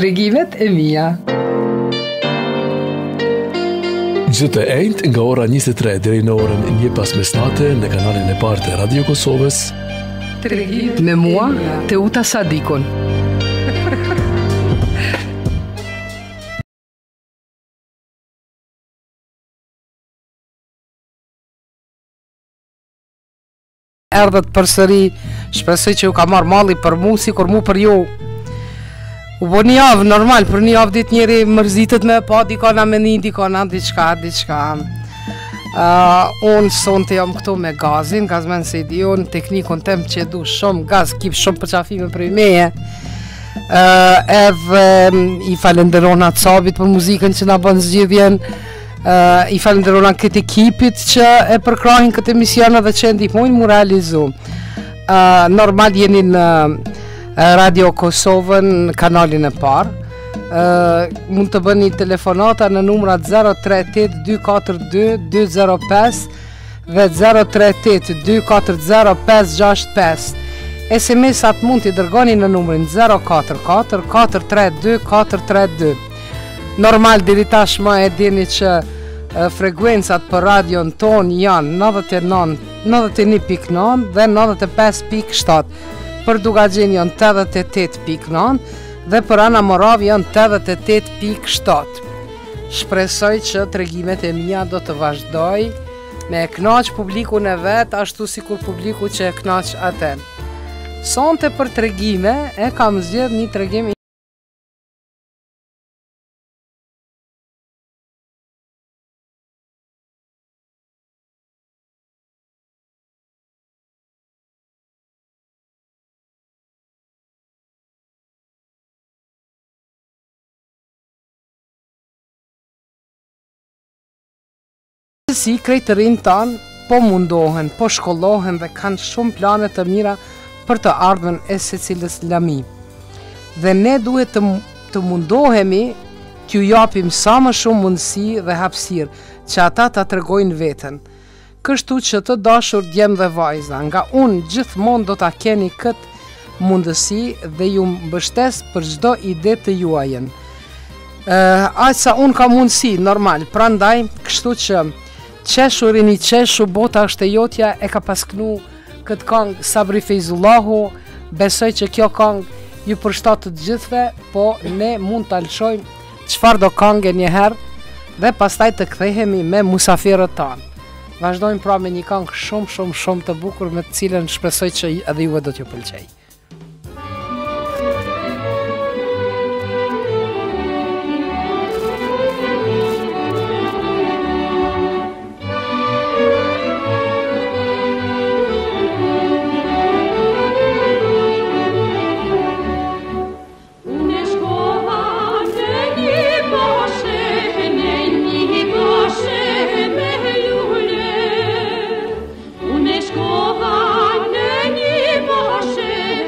Tregimet e mia. Çdo të enjtë nga ora 23 deri në orën 1 pas mesnate në kanalin e parë të Radio Kosovës. Tregimet me mua, Teuta Sadikun. Erdhët përsëri, shpresoj që ju ka marrë malli për mu, si kur mu për ju. U bo një javë, normal, për një javë ditë njeri mërzitet me pa dikona me një, dikona diçka. Unë sonte jam këtu me gazin, gazmen se di unë, teknikon tem që du shumë gaz, kip shumë përqafime për i meje. Edhe i falenderona të sabit për muzikën që na bën zgjidhjen. I falenderona këtë ekipit që e përkrahin këtë emision dhe që ndihmojnë mu realizu. Normal jeni në Radio Kosovën, kanalin e parë. Mund të bëni telefonata në numrat 038 242 205 dhe 038 240 565. SMS-at mund t'i dërgoni në numrin 044 432 432. Normal deri tashmë e dini që frekuencat për radion ton janë 91.9 dhe 95.7. Për Dugagjen janë 88.9 dhe për Ana Morav janë 88.7. Shpresoj që tregimet e mia do të vazhdoj me kënaq publikun e vet, ashtu sikur publiku që e kënaq atë. Sonte për tregime e kam zgjedh një tregim si krejt të rinë tanë po mundohen, po shkollohen dhe kanë shumë planet të mira për të ardhmen e se cilës lami. Dhe ne duhet të mundohemi t'ju japim sa më shumë mundësi dhe hapësirë që ata ta tregojnë veten. Kështu që të dashur djem dhe vajza, nga unë gjithmonë do ta keni këtë mundësi dhe ju mbështes për çdo ide të juajen. Aq sa unë ka mundësi, normal, prandaj kështu që qeshurin i qeshu, bota është e jotja, e ka pasknu këtë këngë Sabri Fejzullahu. Besoj që kjo këngë ju përshtat të gjithve, po ne mund të alëshojmë qëfar do këngë njëherë dhe pastaj të kthehemi me musafirët tanë. Vazhdojmë pra me një këngë shumë të bukur me të cilën shpresoj që edhe juve do t'ju pëlqej. Unë shkova në një boshe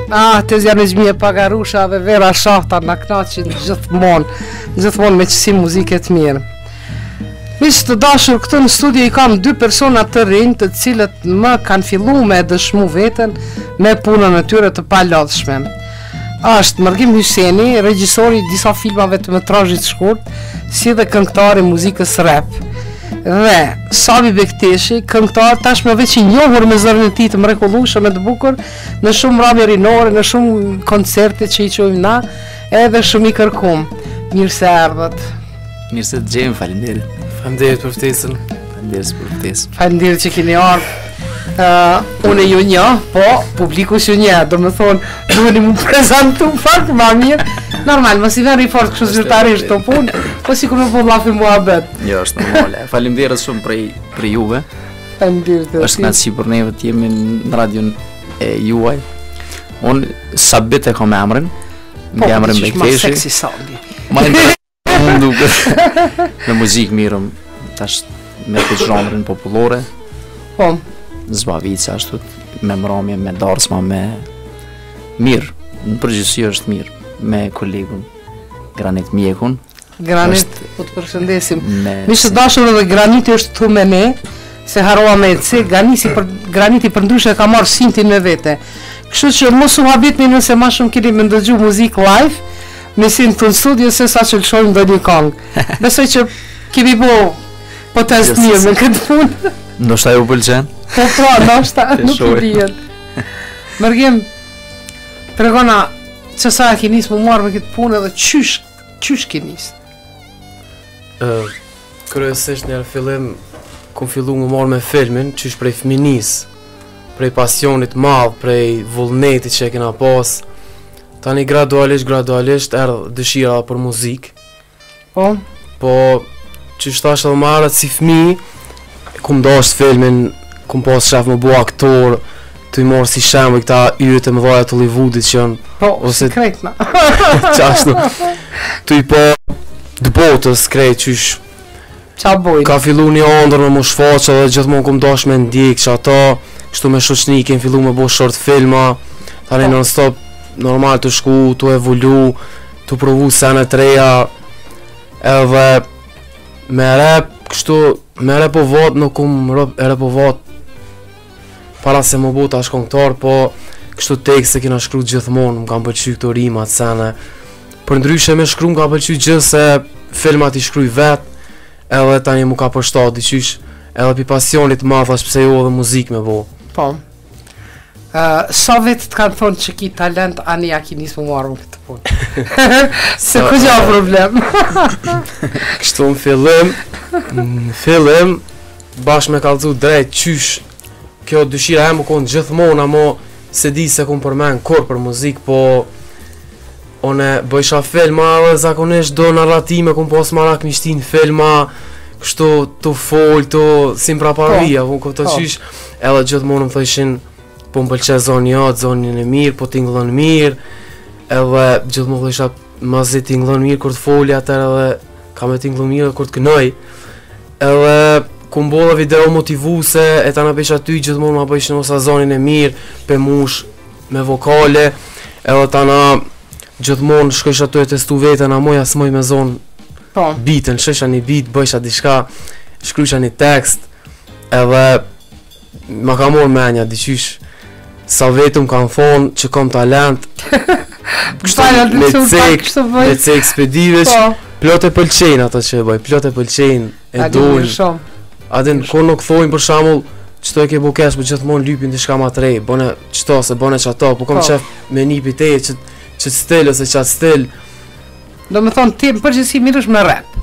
Të janë gjmije Pagarusha dhe Vera Shahta na knaqin gjithmonë me qësi muzike të mirë. Miq të dashur, këtu në studio i kam 2 persona të rinj të cilët më kanë filluar me dëshmu veten me punën e tyre të palodhshme. Është Mërgim Hyseni, regjisori i disa filmave të metrazhit shkurt, si dhe këngëtari muzikës rap. Dhe Sabi Bekteshi, këngëtar tashmë veç i njohur me zërin e tij të mrekullueshëm e të bukur në shumë radhë rinore, në shumë koncerte që i quajmë na, edhe shumë i kërkuar. Mirë se erdhët. Mirë se të gjejmë, faleminderit. Faleminderit për ftesën. Faleminderit që keni ardhur. Unë ju një, po publiku që një, do më thonë, duheni mu prezentu fakt ma mirë. Normal, mos i vjen fort kështu zyrtarisht të punë, po si kur më po llafi muhabet. Jo, është normale. Faleminderit shumë për juve. Faleminderit. Është kënaqësi për neve të jemi në radion e juaj. Unë Sabit e kam emrin. Po, emrin Bekteshi. Seksi Sabi. Ma interesant duket. Në muzikë mirëm, tash me këtë zhanrin popullore. Po. Zbavica ashtu, me mramje, me darsma, me mirë. Në përgjithësi është mirë. Me kolegun Granit Mjekun. Granit, po të përshëndesim. Miq të dashur, edhe Graniti është këtu me ne, se harrova me se Graniti për ndryshe ka marrë sintin me vete. Kështu që mos u habitni nëse më shumë keni më ndëgju muzikë live, me sin të në studio se sa që lëshojmë do një kongë. Besoj që kemi po test mirë me këtë punë. Ndoshta ju pëlqen? Po pra, ndoshta, nuk u dihet. Mërgim, tregona që sa e ke nisë më marrë me këtë punë edhe qysh ke nisë? Kryesisht në fillim, ku fillu më marrë me filmin, qysh prej fëminis, prej pasionit madh, prej vullnetit që e kena pas. Tani gradualisht erdhë dëshira për muzikë. Po, qysh tash edhe marrët si fëmi, kum dash filmin, kum pas shef më bu aktor, të i morë si shembull këta yjet e mëdha të Hollywoodit që janë ose krejtna. Qashtu. Të i po të botës krejt qysh. Qa bojnë? Ka fillu një ëndër me më shfaqe dhe gjithmonë kum dash me ndjek që ata kështu me shoqni kem fillu me bo short filma, tani non stop normal të shku, të evolu, të provu sene të reja, edhe me rap kështu, me repovot nuk kum repovot para se më bu tash këngëtar, po kështu tekste kena shkru gjithmonë, më kam pëlqy këto rimat, sene. Për ndryshe me shkru më ka pëlqy gjithë se filmat i shkruj vet, edhe tani më ka përshtat diqysh, edhe pi pasionit ma thash pse jo edhe muzik me bo. Po. Sa vetë të kanë thonë që ki talent, ani ja ki nisë më marrë më këtë punë. Se ku gja problem. Kështu në fillim, bashkë me kalëzu drejt qysh, kjo dëshira e më konë gjithmonë, amo se di se kom përmen kur për muzik, po one bëjsha filma dhe zakonisht do narratime, kom pas marak mishtin filma, kështu të fol, të simpra paruia, këto qysh, edhe gjithmonë më thëshin, po më pëlqe zonjën e mirë, po tingëllon mirë, edhe gjithmonë thësha mazi tingëllon mirë kur të foli atër edhe ka me tingëllon mirë kur të kënoj, edhe ku mbolla video motivuse, e ta na bësh aty gjithmonë ma bëjshin osa zonin e mirë, pe mush, me vokale, edhe ta na gjithmonë shkojsh aty e testu vetën, a moja s'moj me zonë beatën, shësha një beat, bëjsha diçka, shkrysha një tekst, edhe ma ka morë menja, diqysh, sa vetëm kanë thonë që kam talent, me cek ekspedive, plot e pëlqejnë ato që e bëj, plot e pëlqejnë, e dojnë. Adin, kur nuk thojnë për shamull qëto e ke bu kesh, për gjithmonë lypin të shka ma të rej, bone qëto, se bone qëto, po kom qef me nipi te, që stil ose qatë stil. Do me thonë, ti më përgjithsi mirësh me rap?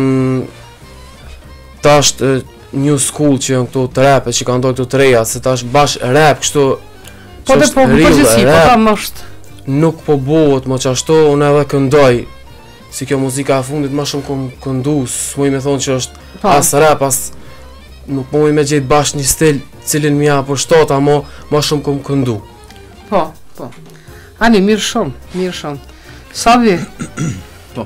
Ta është new school që janë këto të rap, që kanë dojnë këto të reja, se ta është bash rap, kështu, po dhe po më përgjithsi, po ta më është. Nuk po bohët, mo që ashtu, unë edhe këndoj, si kjo muzika e fundit, ma shumë kom këndu, s'muj me thonë që është as rap, as nuk muj me gjithë bashkë një stil cilin mja për shtota, ma shumë kom këndu. Po. Ani, mirë shumë. Sabi? Po.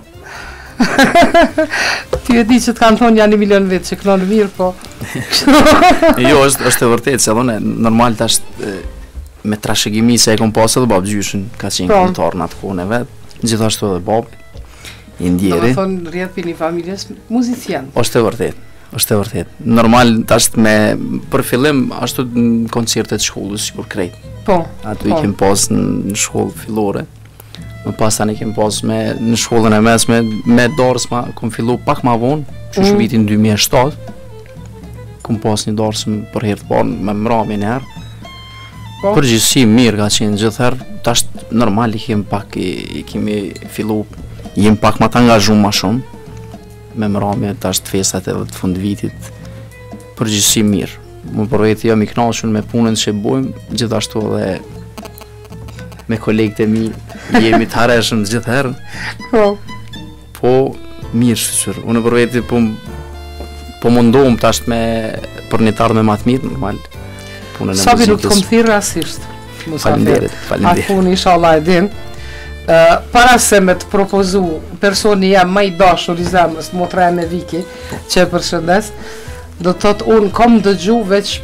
Ty e di që të kanë thonë janë 1 milion vetë që kënonë mirë, po. Jo, është e vërtet, se dhone, normal të është me trashëgimi se e kom pas edhe babgjyshin, ka qenë Po. këngëtar në atë kohën e vet. Gjithashtu edhe babi i Do ndjeri. të thonë rrjedh për një familjes muzician. Është e vërtet. Është e vërtet. Normal tash me për fillim ashtu në koncertet shkollës sikur krejt. Po. Aty Po. i kem pas në shkollë fillore. Më pas tani kem pas në shkollën e mesme me darsma, kom fillu pak ma vonë, që vitin 2007. Kom pas një darsëm për herë të parë me mramjen e herë. Po. Përgjithësi mirë ka qenë gjithherë, tash normal i kemi fillu, jem pak ma të angazhum ma shumë me mramje, tash të festat edhe të fund vitit. Përgjithësi mirë. Më për veti jam i kënaqur me punën që bojmë, gjithashtu edhe me kolegët e mi jemi të harreshëm gjithherë. Po. Po mirë shqyr. Unë për veti po mundohem tash për një të ardhme më të mirë, normal. Punën e Sabi nuk të kom muzikës. thirë rasisht. Faleminderit, Atë faleminderit. punë inshallah e din. Para se me të propozu personi jam më i dashur i zemrës, motra e me Viki, që e përshëndes, do të thotë unë kom dëgju veç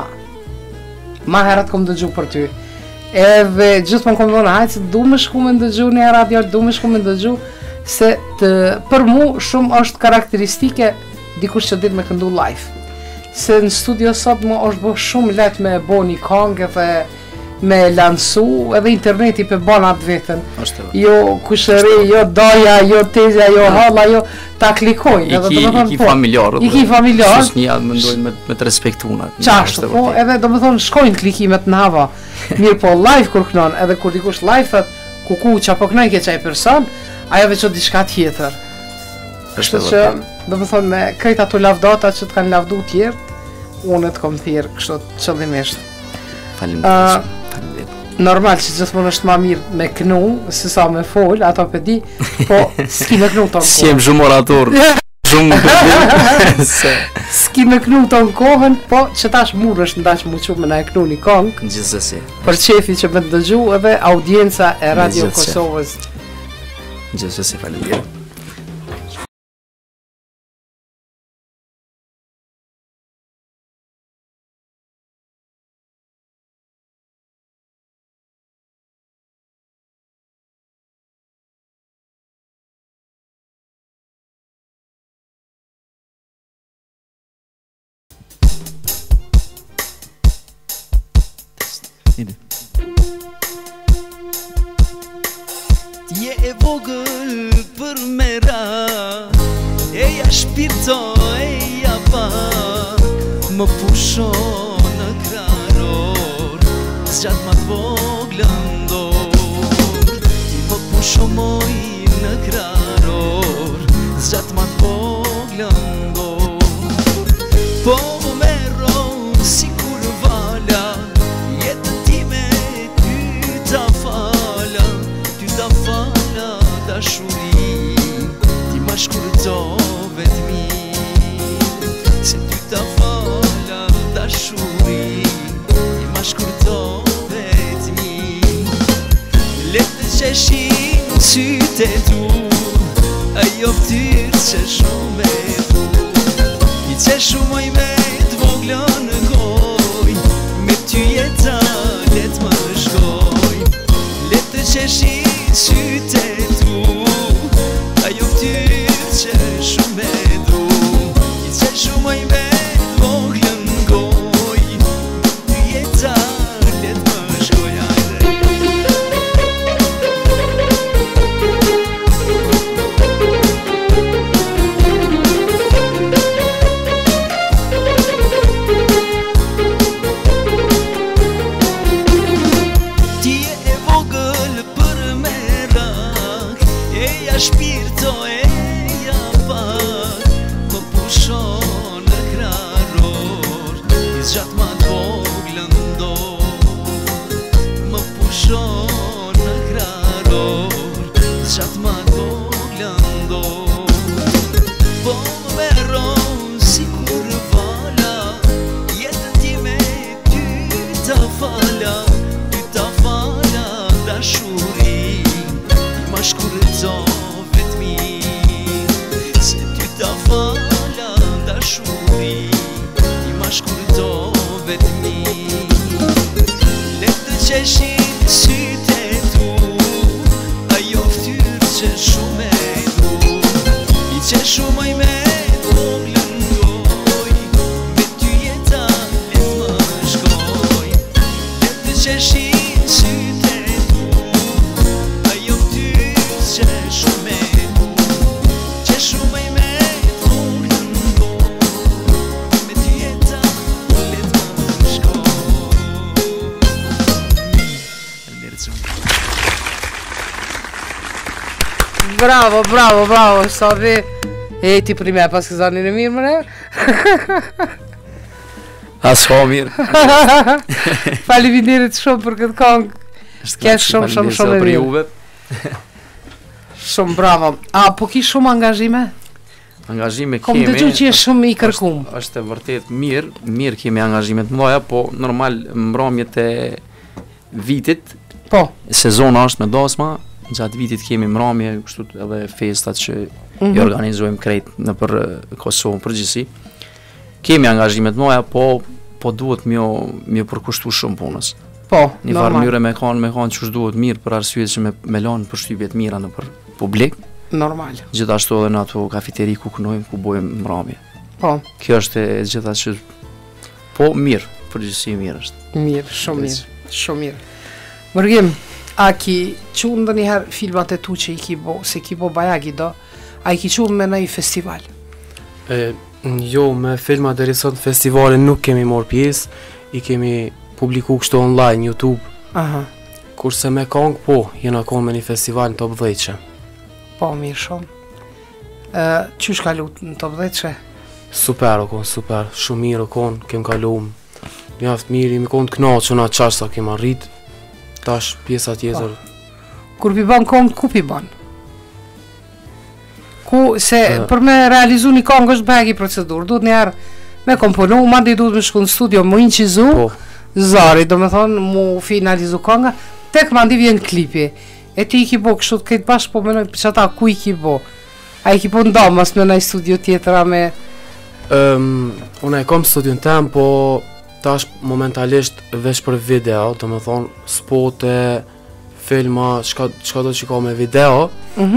ma herët kom dëgju për ty. Edhe gjithmonë kom thonë, hajtë se du me shku me ndëgju një radio, du me shku me ndëgju, se për mu shumë është karakteristike dikush që dit me këndu live. Se në studio sot më është bë shumë let me bo një këngë edhe me lansu, edhe interneti për bon atë vetën. Është e vërtetë. Jo kushëri, jo doja, jo tezja, jo halla, jo ta klikoj. I ki familjarët. I ki familjarët. Sosnia mendojnë me të respektuna. Qashtu, po, edhe do më thonë shkojnë klikimet në hava. Mirë po live kur kënon, edhe kur dikush live thët, kuku qa po kënoj ke qaj person, ajo veç o diçka tjetër. Kështu që, do më thonë me krejt ato lavdata që të kanë lavdu tjertë, unë të kom thirë kështu qëllimisht. Faleminderit. Normal që gjithmonë është ma mirë me kënu, se sa me fol, ato për di, po s'ki me kënu të në Si jem shumë orator. Shumë se S'ki me kënu të në kohën, po që tash murë është ndash mu qumë me na e kënu një kongë, gjithsesi. për qefi që me të dëgju edhe audienca e Radio Gjithsesi. Kosovës. Gjithsesi faleminderit. Je e vogël për mera, eja shpirto, eja pak, më pusho në kraror, zgjat ma të voglën dor. Ti më pusho moj në kraror, zgjat ma të voglën dor. Po më mero si kur vala, jetën time ty ta fala, dashuri, ti ma shkurto vetëmi, se ty ta fala dashuri, ti ma shkurto vetëmi. Le të qeshin sytë e tu, ajo ftyrë që shumë e tu, i që shumë oj me të voglën në goj, me ty jeta let më shkoj. Le të qeshin sytë e tu, ajo ftyrë që shumë e du, i që shumë oj me të voglën në goj, me ty jeta let më shkoj. Bravo, bravo, bravo, Savi. E ti për me pas këzanin e mirë më ne? As ka mirë. Faleminderit shumë për këtë këngë. Ke shumë e mirë. Juve. Shumë bravo. A, po ki shumë angazhime? Angazhime Kom kemi. të që je shumë i kërkum. Është e vërtet mirë kemi angazhimet mëdha, po normal mbrëmjet e vitit, Po. sezona është me dasma, gjatë vitit kemi mbrëmje, kështu edhe festat që i organizojmë krejt në për Kosovën përgjithësi. Kemi angazhimet mëdha, po duhet më përkushtu shumë punës. Po, Një farë mënyrë me kanë që duhet mirë për arsye që me lanë përshtypje të mira në për publik. Normal. Gjithashtu edhe në ato kafeteri ku kënojmë, ku bojmë mbrëmje. Po. Kjo është e gjitha që po mirë, përgjithësi mirë është. Mirë, shumë mirë. Shumë mirë. Mërgim, a ki qunë ndë njëherë filmat e tu që i ki bo, se ki bo bajagi do, a i ki qunë me në i festival? Jo, me filma deri sot në festivalin nuk kemi marrë pjesë, i kemi publiku kështu online, YouTube. Aha. Kurse me këngë, po, jena konë me një festival në Top 10 që. Po, mirë shumë. Qysh ka lutë në Top 10 që? Super o konë, super, shumë mirë o konë, kem kalu mjaft mirë, imi konë të knaqë që na qash sa kem arrit, tash pjesa tjetër. Kur pi ban këngë, ku pi ban? Për me realizu një këngë është bëhegi procedurë, duhet njerë me komponu, mandi duhet me shku në studio, mu incizu, zari, do me thonë, mu finalizu kënga, tek mandi vjen klipi. E ti i ki bo kështu të këtë bashkë, po menoj për që ata ku i ki bo? A i ki po ndamas me nëj studio tjetëra me... Unë e kom studion tem, po tash momentalisht vesh për video, do me thonë spote, filma, qka do që ka me video,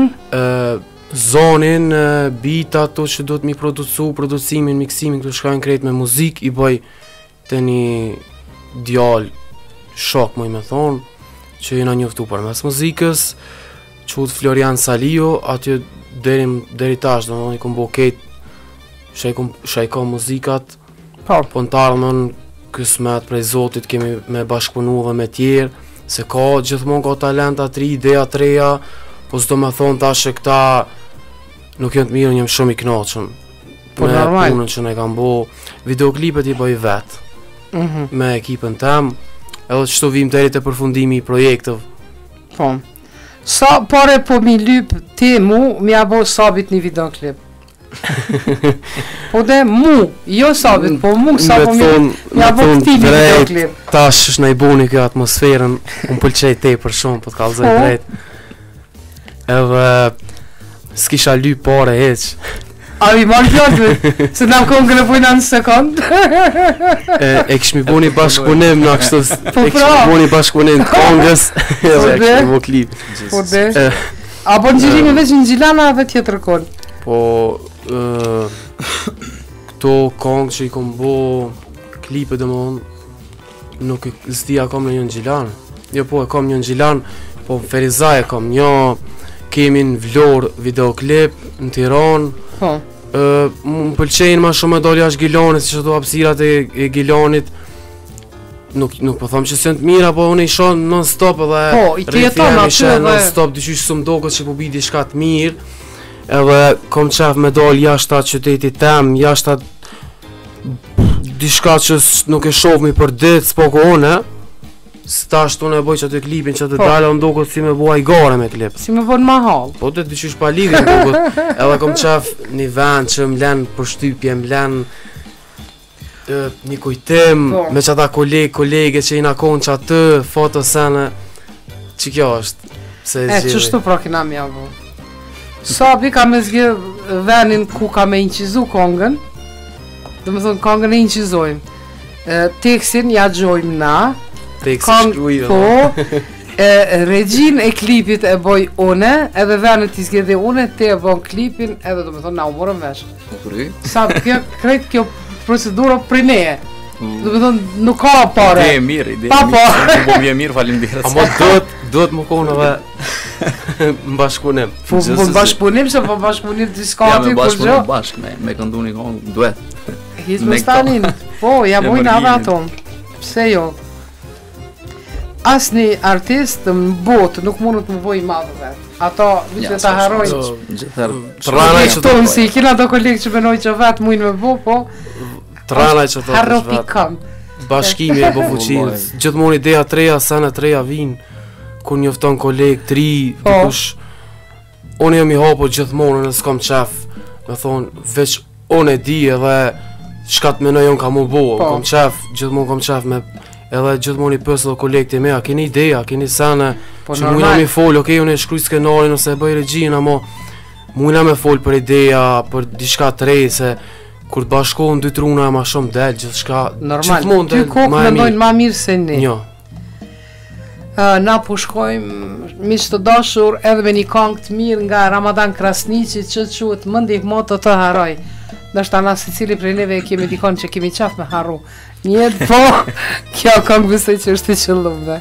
zonin, bita ato që do të mi producimin, miksimin, këtu shkajnë krejt me muzik, i bëj të një djallë shok, më i me thonë, që jena njoftu për mes muzikës, qut Florian Salio, aty deri tash, do më i kom bo ketë, shajko muzikat, po në tarmën, kësmet prej Zotit, kemi me bashkëpunu dhe me tjerë, se ka gjithmonë ka talenta tri, ideja treja, po s'do me thonë tash e këta nuk jënë të mirë, njëm shumë i knaqëm. Po normal. Me punën që ne kam bo, videoklipet i bëj vetë, me ekipën tem, edhe qështu vim të erit e përfundimi i projektëv. Po. Sa pare po mi lyp ti mu, mi a bo Sabit një videoklip. Po dhe mu, jo Sabit, po mu sa po mi a bo këti një videoklip. Tash është në i buni kjo atmosferën, unë pëlqej te për shumë, po të kalzoj drejt. Edhe s'kisha lyp pare heq. A mi marrë fjallëve, se nam këngën e pojna në sekund. E kishmi bu një bashkëpunim në kështu, Po e kishmi bu një bashkëpunim të këngës, edhe e kishmi bu klip. Po dhe. A po në gjirimi veç në Gjilana dhe tjetër konë? Po, këto këngë që i kom bu klipe dhe më nuk zdi a kom në një në Gjilan. Jo po, e kom një në Gjilan, po Ferizaj e kom një, kemi në Vlorë videoklip, në Tiranë. Po. Më pëlqejnë ma shumë e doli ashtë Gilonit, si që do hapësirat e Gilonit. Nuk po thom që s'jën të mira, po unë i shonë non-stop edhe... Po, i të jeton aty edhe... non-stop, dyqysh së mdokët që po bidi shka të mirë. Edhe kom qef me doli jashtë atë qytetit tem, jashtë atë... Dishka që nuk e shofmi për ditë, s'po ko une. S'tash të unë e boj që atë klipin që atë dalë o ndokët si me bua i gore me klip. Si me bon mahal. Po të dyqysh pa lidhje ndokët. Edhe kom qef një vend që m'len për shtypje, m'len një kujtim, me që ata kolege që i nakon që atë, fotosene, që kjo është. Qështu pra kina mja bu. Sabi ka me zgjë venin ku ka me incizu kongën, dhe me thonë kongën e incizojmë. Tekstin ja gjojmë na, po, regjin e klipit e boj une, edhe venin t'i zgjede une, te e bon klipin, edhe dhe me thonë na u morëm vesh. Sabi, krejt kjo procedura për neje. Do me thonë, nuk ka pare. Ide e mirë, ide e mirë. Nuk po mje mirë, falimderit. Amo duhet më konë edhe më bashkëpunim. Po më bashkëpunim, se po bashkëpunim të skati, kur gjë? Ja me bashkëpunim me këndu një kongë, duhet. Hiç më stanin, po, ja bojnë edhe ato. Pse jo? asni artist në botë nuk mundet më bëj madhë vetë. Ato vite ta harrojnë. Trana që Tonë si, kina do kolegë që menoj që vetë mujnë me bo, po Trana që do harro vetë. pikëm. Bashkimi e bofuqinës. Gjithmonë ideja treja, sana treja vinë. Kur njofton kolegë, tri, dikush. Unë jam i hapo gjithmonë, në s'kam qef. Me thonë, veç unë e di edhe çka të menoj unë ka mu bo. Kam qef, gjithmonë kam qef me edhe gjithmonë i pësë dhe kolegë të mea, keni ideja, keni sene, që mujna me folë, okej, unë e shkruj skenarin ose e bëj regjin, amo mujna me folë për ideja, për diçka të re, se kur të bashkohen dy truna e ma shumë del, gjithçka, Normal, ty kokë mendojnë ma mirë se ne. Jo. Na po shkojmë, miq të dashur, edhe me një këngë të mirë nga Ramadan Krasniqi që quhet Më ndihmo të të harroj. Ndoshta na secili prej neve kemi dikon që kemi qaf me harru. Njetë po, kjo këngë besoj që është i qëllumve.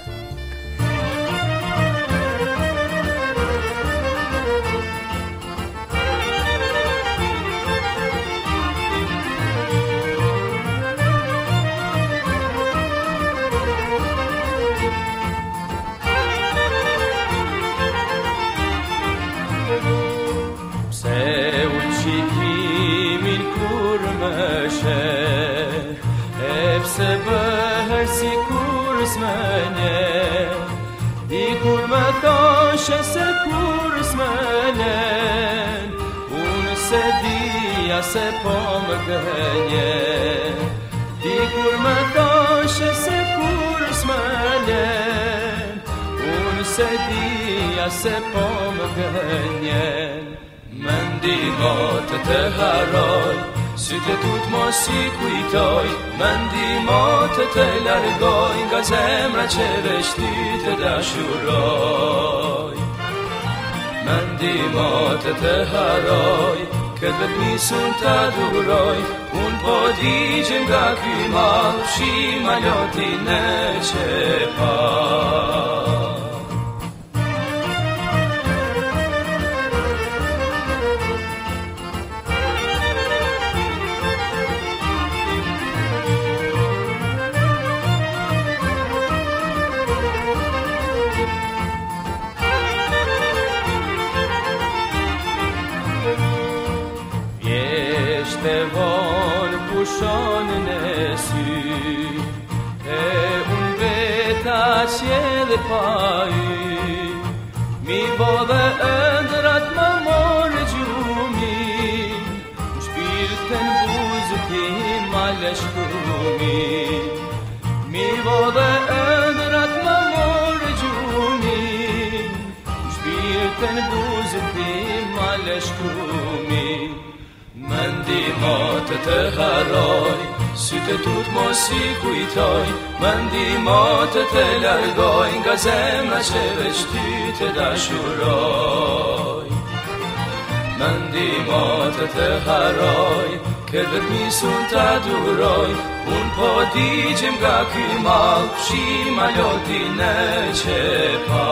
Se kur s'menen unë se dija se po më gënjen dikur më thoshe se kur s'menen unë se dija se po më gënjen më ndihmo të harroj sytë tut mos i kujtoj më ndihmo të largoj nga zemra që veç ty të dashuroj më ndihmo të harroj këtë vetmisun të aduroj unë po digjem nga ky mall fshima lotin e qepa Te vonë pushonën e sy e unë veta që dhe pa y mi vo dhe ëndrat më morë gjumin shpirtën buzë ti ma leshkumin mi vo dhe ëndrat më morë gjumin shpirtën buzë ti ma leshkumin më ndihmo të harroj sytë tut mos i kujtoj më ndihmo të largoj nga zemra që veç ty të dashuroj më ndihmo të harroj këtë vetmisun të aduroj unë po digjem nga ky mall fshima lotin e qepa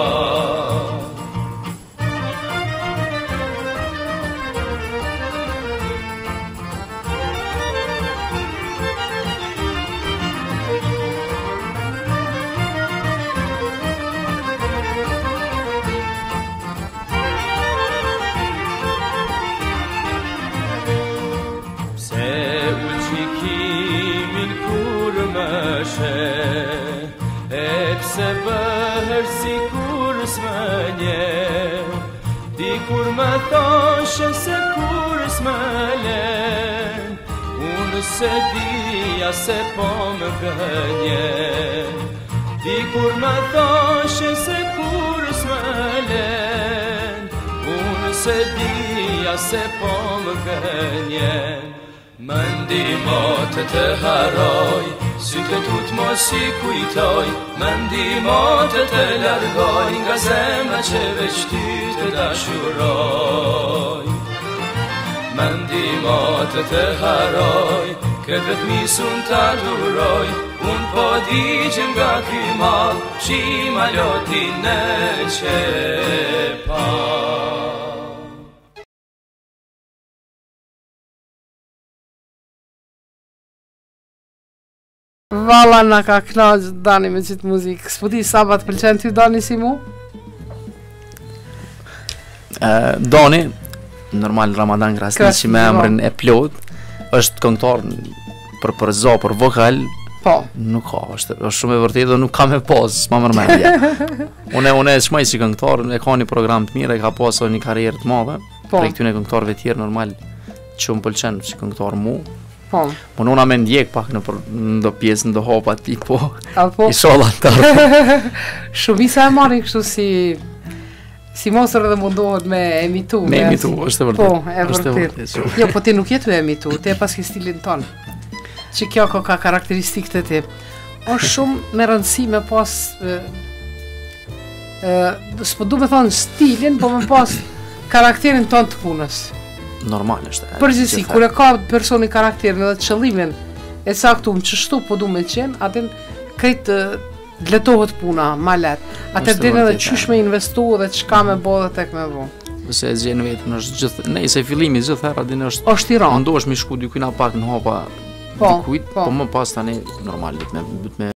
se bëher si kur s'mënje dikur më thoshe se kur s'mëlen unë se dija se po më gënjen dikur më thoshe se kur s'mëlen unë se dija se po më gënjen më ndihmo të harroj sytë tut mos i kujtoj më ndihmo të largoj nga zemra që veç ty të dashuroj më ndihmo të harroj këtë vetmisun të aduroj unë po digjem nga ky mall fshima lotin e qepa Valla na ka knaq Dani me qitë muzikë. S'po di sa ba të pëlqen ty Dani si mu? Doni, normal Ramadan Krasniqi me emrin e plot, është këngëtar për zo, për vokal, Po. nuk ka, është shumë e vërtetë dhe nuk ka me pas, s'ma mërmendje. Une shmaj si këngëtar, e ka një program të mirë, e ka pasur një karrierë të madhe, Po. prej këtyne këngëtarëve tjerë normal që më pëlqen si këngëtar mu. Po. Nuna me ndjek pak në ndo pjesë, ndo hapa ti, po, Apo inshallah të shumica e marrin kështu si mosër dhe mundohet me emitu. me emitu, është e vërtet. Po, e është e vërtet. vërtet. Jo, po ti nuk jetu e emitu, ti e pas ke stilin ton. Që kjo ka karakteristikë të ti. Është shumë me rëndësi me pas s'po du me thonë stilin, po me pas karakterin ton të punës. Normal është. Përgjithsi, kur e ka personi karakterin dhe qëllimin e saktum që shtu po du me qenë, atin krejt letohet puna, ma let. Atër Është din edhe vërtet, qysh me investu dhe qka me bo dhe tek me bo. Se e gjenë vetën është gjithë, nejse fillimi gjithë herë adin është Është i ranë. mundohesh mi shku dykujna pak në hapa Po, dikujt, po. po më pas tani normal du të me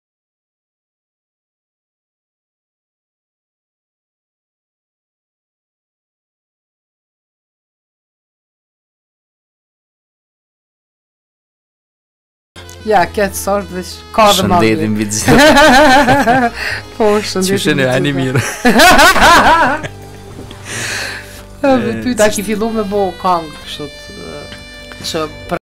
Ja, këtë sot dhe ka dhe ma shëndetin mbi gjithë. Po, shëndetin. Qyshin e ani mirë. Ty ta ki fillu me bo kangë, kështu që për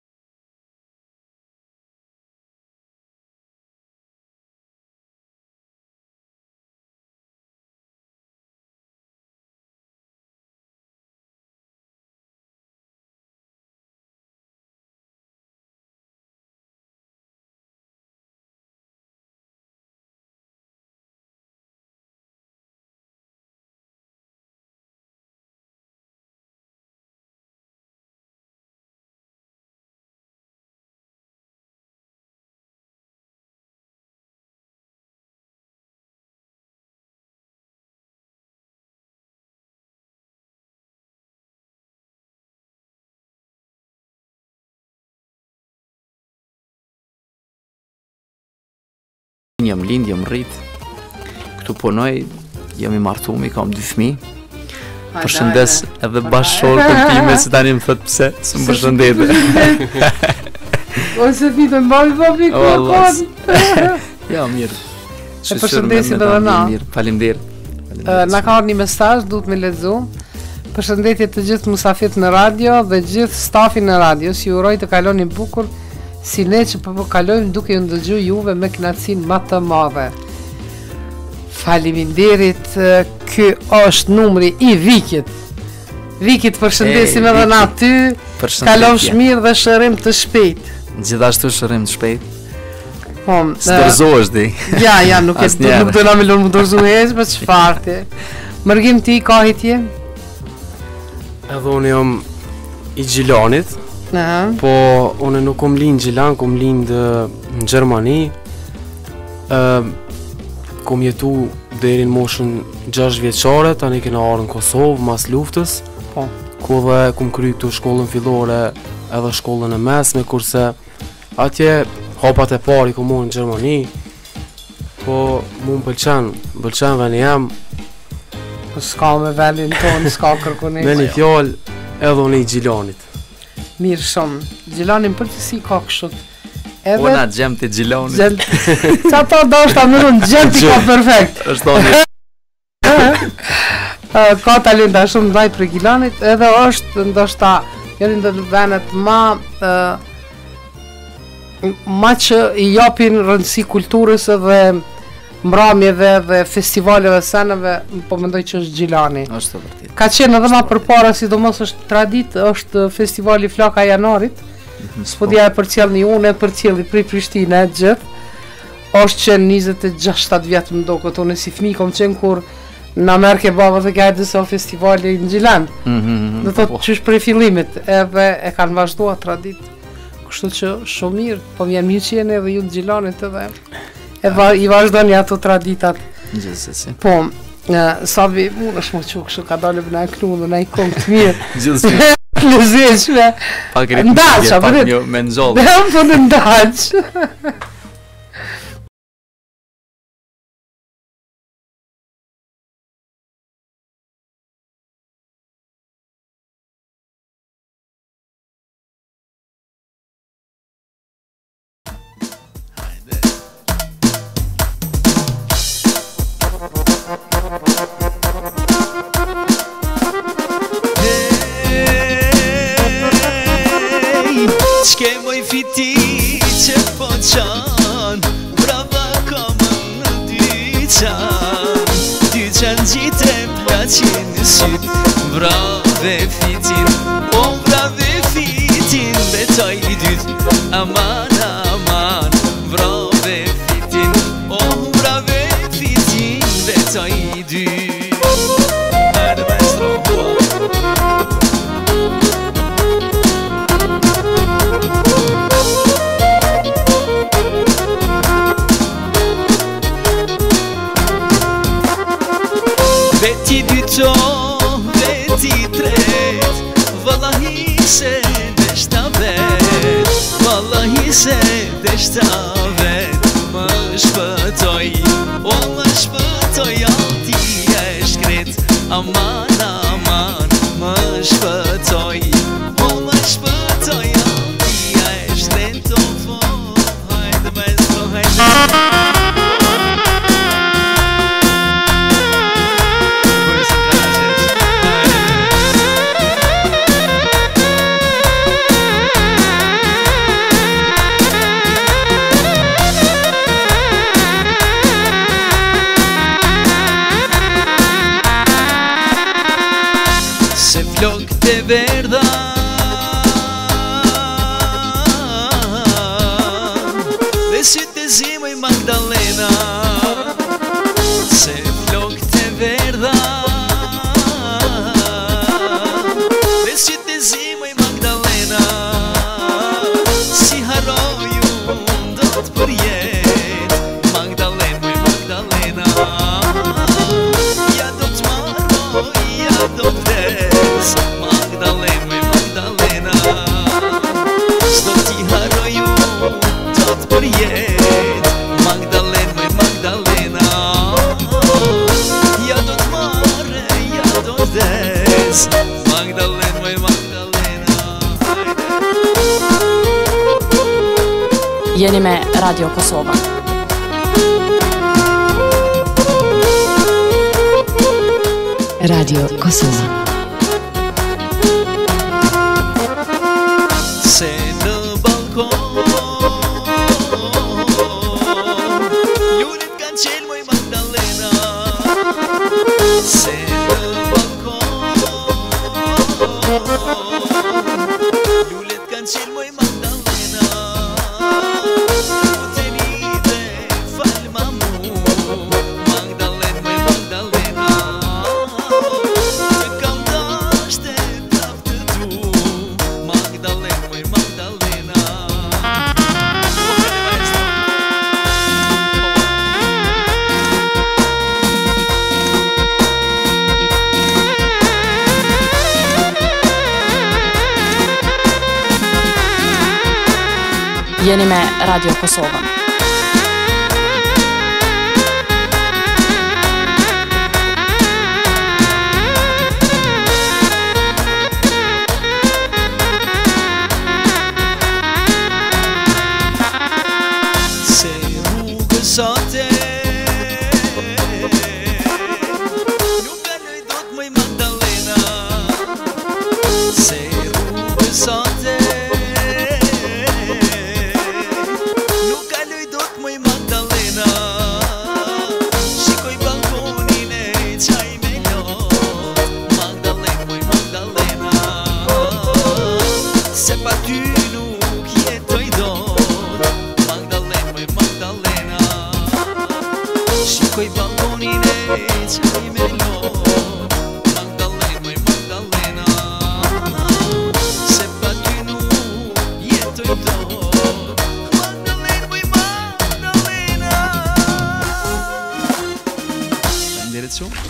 Jam lind, jam rrit, këtu punoj, jam i martumi, kam 2 fëmijë. Përshëndes edhe bashkëshortën time se tani më thot pse, së më përshëndete. Ose vitë në bali babi Vallas. kërkon. Ja, mirë. E përshëndesim edhe na. Mirë, faleminderit. Na ka ardhur një mesazh, duhet me lexu. Përshëndetje të gjithë musafirët në radio dhe gjithë stafin në radio. Si uroj të kaloni bukur si ne që po kalojmë duke ju ndëgju juve me kënaqësinë më të madhe. Faleminderit, ky është numri i Vikit. Vikit, përshëndesim edhe na ty. Kalofsh mirë dhe shërim të shpejt. Gjithashtu shërim të shpejt. Po, Zdorzohesh di. Ja, nuk do na me lënë më dorëzu heq, për çfarë ti? Mërgim ti ka hitje? Edhe unë jam i Gjilanit, po unë nuk kom lind Gjilan, kom lind në Gjermani. Kom jetu deri në moshën 6 vjeçare, tani kena ardhur në Kosovë mas luftës. Po. Ku dhe kom kry këtu shkollën fillore edhe shkollën e mesme, kurse atje hapat e pari kom unë në Gjermani. Po mu më pëlqen veni jam. Po s'ka me vendin tonë, s'ka kërkonis. Me një fjallë edhe unë i Gjilanit. Mirë shumë. Gjilanin përgjithësi ka kështu. Ona gjem të Gjilanit. Qa ta do është ta mërun, gjem t'i ka perfekt. është tonë. Ka talenta shumë ndaj për Gjilanit, edhe është ndoshta njëri ndër vendet ma që i japin rëndësi kulturës dhe mramjeve dhe festivaleve seneve, po mendoj që është Gjilani. Është vërtet. Ka qenë edhe ma përpara, sidomos është traditë, është festivali Flaka e Janarit. S'po dija e përcjellni unë, e përcjelli prej Prishtinë e gjithë. Është qenë 26-7 vjetë më do këtë unë si fmi, kom qenë kur na merë ke baba dhe gajtë dësa festivali në Gjilan. Dhe thotë që është prej fillimit, edhe e kanë vazhdua traditë. Kështu që shumë mirë, po vjen mirë që jeni edhe ju në Gjilanit edhe. I vazhdojnë ato traditat. Gjithsesi. Po, sabi, unë është më që kështu ka dalë në e knu dhe në e kongë të mirë. Gjithsesi. Lëzishme. Pak Ndalqa, pak një me nxollë. Dhe më po në ndalq. ti që po qanë, brava kamën në dyqan gjitë e plaqin në sytë. Brave fitin, o brave fitin, betoj i dytë, aman aman. Brave fitin, o brave fitin, betoj i dytë. Hajde maestro, veti dyto, veti tret, vallahi se deshta vet, vallahi se deshta vet. Më shpëtoj, o më shpëtoj, alti e shkret, aman aman. Më shpëtoj, o më shpëtoj, alti e shkret, o fo. Hajde maestro, hajde. Se flok të verda dhe sytë e zimoj Magdalena. Se flok të verda dhe sytë e zimoj Magdalena. Si haroju do të përjet Magdalena, moj Magdalena. Ja do të marroj, ja do të des Magdalena, moj Magdalena. S'do t'i haroju do të përjet Magdalena, moj Magdalena. Ja do të marre, ja do të des Magdalena, moj Magdalena. Jeni me Radio Kosova. Radio Kosova. Se në balkon lullet kanë qelë, moj Magdalena. Se në balkon lullet kanë qelë, moj Magdalena. Të lide falë ma mu Magdalena, moj Magdalena. Të kam dasht e prap të du Magdalena, moj Magdalena. Jeni me Radio Kosova. Se rrugës ate nuk kaloj dot, moj Magdalena. Se rrugës ate nuk kaloj dot, moj Magdalena. Shikoj balkonin e qaj me lot Magdalena, moj Magdalena. Se pa ty nuk jetoj dot Magdalena, moj Magdalena. Shikoj balkonin e qaj me lot Magdalena, moj Magdalena. Se pa ty nuk jetoj dot Magdalena, moj Magdalena. Faleminderit shumë.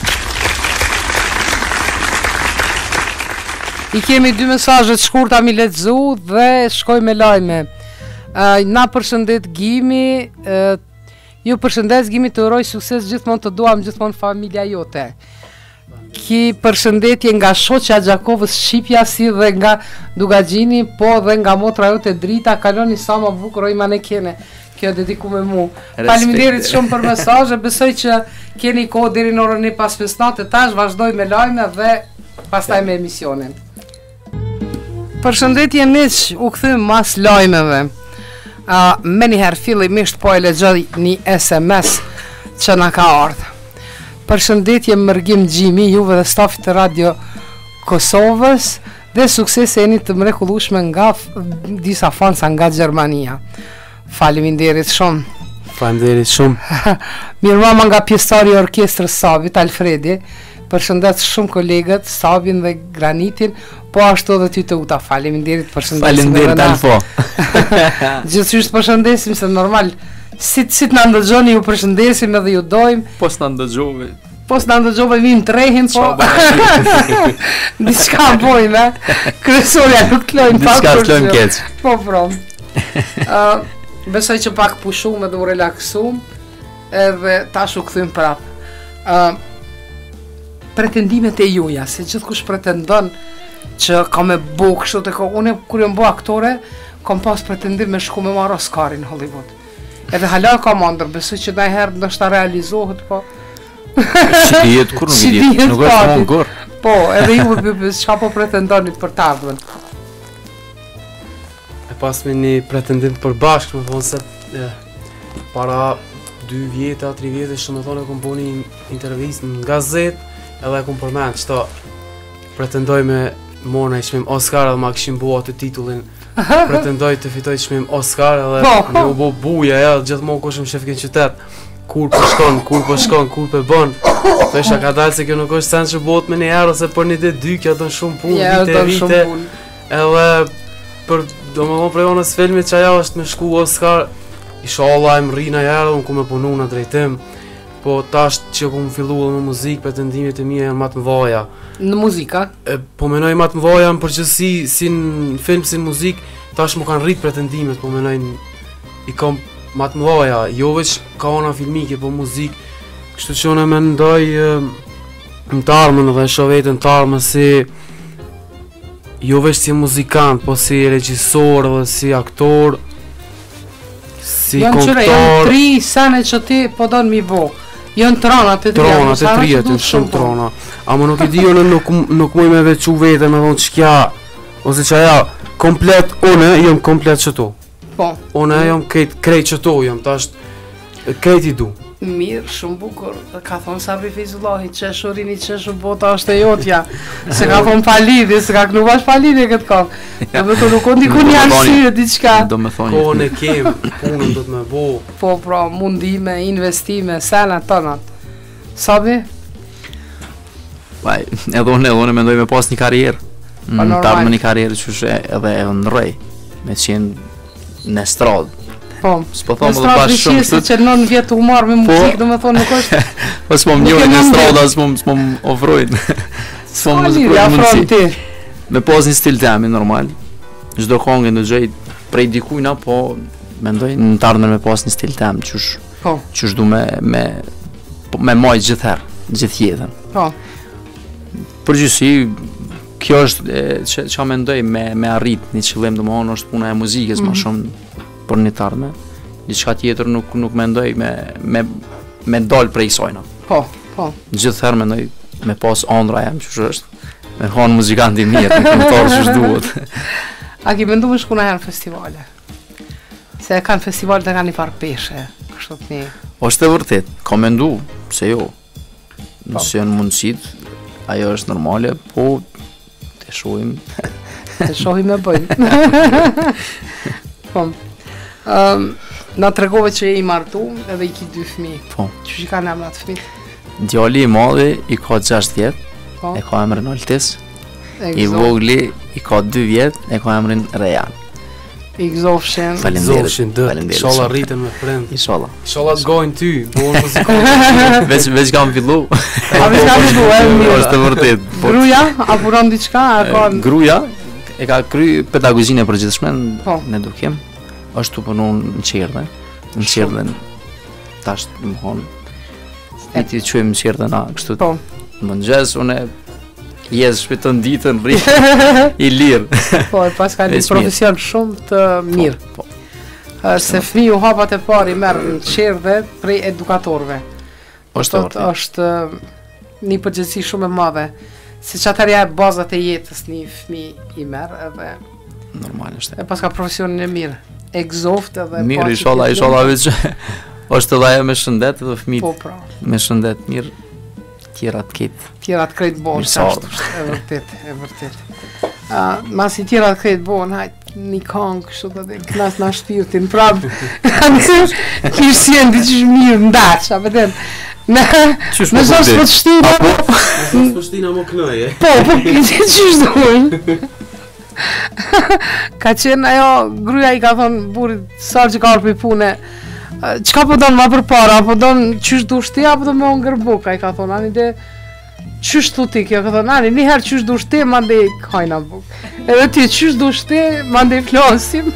I kemi dy mesazhe të shkurta mi lexu dhe shkoj me lajme. Na përshëndet Gimi, ju përshëndes Gimi, të uroj sukses, gjithmonë të duam, gjithmonë familja jote. Ki përshëndetje nga shoqja Gjakovës Shqipja, si dhe nga Dugagjini, po dhe nga motra jote Drita. Kaloni sa më bukur, oj manekene. Kjo dediku me mu. Faleminderit shumë për mesazhe, besoj që keni kohë deri në orën e pasmesnatë. Tash vazhdoj me lajme dhe pastaj me emisionin. Përshëndetje miq, u kthym mas lajmeve. Me njëherë fillimisht po e lexoj një SMS që na ka ardhur. Përshëndetje Mërgim Gjimi, juve dhe stafit të Radio Kosovës dhe suksese jeni të mrekullueshme nga disa fansa nga Gjermania. Faleminderit shumë. Faleminderit shumë. Mirëmama nga pjesëtari i orkestrës Sabit, Alfredi. Përshëndet shumë kolegët, Sabin dhe Granitin, po ashtu edhe ty të uta. Faleminderit, përshëndesim. Faleminderit Alfo. Gjithsesi përshëndesim se normal si na ndëgjoni ju përshëndesim edhe ju dojmë. Po s'na ndëgjove. Po s'na ndëgjove vim trehin, po. Diçka bojmë, kryesorja nuk klojmë pak. Diçka klojmë keq. Po prom. Besoj që pak pushuam edhe u relaksuam, edhe tash u kthym prap. Pretendimet e juja, se gjithkush pretendon që ka me bu kështu të ko. Unë kur jam bu aktore, kam pas pretendim me shku me marrë Oscarin në Hollywood. Edhe hala ka mandër, besoj që najherë ndoshta realizohet, po. Që dihet kur nuk i dihet, nuk është më gor. Po, edhe ju çka po pretendoni për të ardhmen. E pas me një pretendim për bashkë, më thonë se para 2 vjeta, 3 vjete, që më thonë e kom bo një intervjist në gazet, edhe e kom përmend që ta pretendoj me mona i çmim Oscar edhe ma këshim bo atë titullin. Pretendoj të fitoj çmim Oscar edhe me u bo buja, gjithmonë koshëm shef kënë qytet. Kur po shkon, kur po bën. Thesha ka dalë se kjo nuk është sen që bot me një herë ose për një ditë dy, kjo don shumë punë, vite. Edhe për domethënë për jonës filmit që ajo është me shku Oscar, inshallah e më rrina herë dhe unë ku me punu në drejtim. Po tash që ku më fillu me muzikë, pretendimet e mia janë më të mëdha. Në muzika? Po menoj më të mëdha në përgjithësi si në film, si në muzikë, tash më kanë rrit pretendimet, po menoj i kam më të mëdha, jo veç ka ona filmike, po muzikë. Kështu që unë mendoj në të armën dhe shoh veten të armën si jo veç si muzikant, po si regjisor dhe si aktor, si komptor. Janë 3 sene që ti po don mi bo. Janë tronat e trija, shumë trona. Ama nuk i di unë nuk muj me veçu vete me thonë ç'kja, ose ç'aja, komplet unë jam komplet çto. Po. Unë jam krejt çto, jam tash krejt i du. Mirë, shumë bukur. Ka thonë Sabri Feyzullahi, qeshurini qeshu bota është e jotja. Se ka thonë pa lidhje, se ka nuk është pa lidhje këtë kohë. Edhe të nuk ondi ku një arsye, diçka. Kohën e kem, punën do të me bo. Po, pra, mundime, investime, sena, tonat. Sabi? Vaj, edhe unë mendoj me pas një karierë. Të ardhme një karierë që është edhe në rej. Me qenë në stradë. Po, s'po thonë më pas shumë se që 9 vjet u marr me muzikë, domethënë nuk është. Po s'po më njohin në strada, s'po më ofrojnë. S'po më mundsi. Me pas një stil tami normal. Çdo këngë ndëgjoj prej dikujt, po mendoj në të ardhmen me pas një stil tam, qysh du me maj gjithherë, gjithë jetën. Po. Përgjithësi, kjo është që mendoj me arrit një qëllim, domethënë është puna e muzikës më shumë për një të ardhme. Diçka tjetër nuk mendoj me dal prej sajna. Po. Gjithherë mendoj me pas ëndra jam që është me hanë muzikanti mirë, me këngëtar që duhet. A ki mendu me shku në herë në festivale? Se kanë festivalet e kanë një farë peshe, kështu të një. Është e vërtet, ka mendu, se jo. Nëse janë mundësit, ajo është normale, po të shohim. Të shohim e bëjmë. Po. Na tregove që je i martu edhe i ki 2 fëmijë. Po. Që i ka në emrat fëmijë? Djali i madhi i ka 6 vjet, e ka emrin Altis. I vogli i ka 2 vjet, e ka emrin Rejan. I gëzofshin. Faleminderit. Inshallah rriten me prind. Inshallah. Inshallah të gojnë ty, bon muzikant. Veç kam fillu. Është vërtet. Gruaja, a punon diçka? Gruaja e ka kry pedagogjinë e përgjithshme në edukim. Është të punu në Qerdhe. Në Qerdhe tash më honë. E ti të quim në Qerdhe na kështu. Po. Më mëngjes, une jes shpitën ditën rri i lirë. Po, e pas ka një profesion shumë të mirë. Po. Se fëmiju hapat e pari merë në Qerdhe prej edukatorve. Është një përgjithësi shumë e madhe. Se që atërja e bazat e jetës një fëmi i merë edhe... Normal është. E pas ka profesionin e mirë. e gëzoft edhe Mirë, pa që inshallah, t'jetë inshallah veç është edhe ajo me shëndet edhe fëmijët Po, pra. me shëndet mirë, tjera të ketë. Tjera të krejt bon, Mirësardh. e vërtet, e vërtet. Mas i tjera të krejt bon, hajt një kongë kështu dhe knas na shpirtin, prap, kishë sjenë di qështë mirë ndaq, a pëten, Qysh në po zonë kuptoj? s'po të shtina, Po shtina më kënoje. po, qështë dojnë. Ka qenë ajo, gruja i ka thonë burit, sarë që ka orë për i pune, qka po donë ma për para, po donë qysh du shti, apo do me o ngërbuka, i ka thonë, ani de, qysh tu ti kjo, ka thonë, ani, njëherë qysh du shti, ma ndej kajna buk, edhe ti qysh du shti, ma ndej flasim.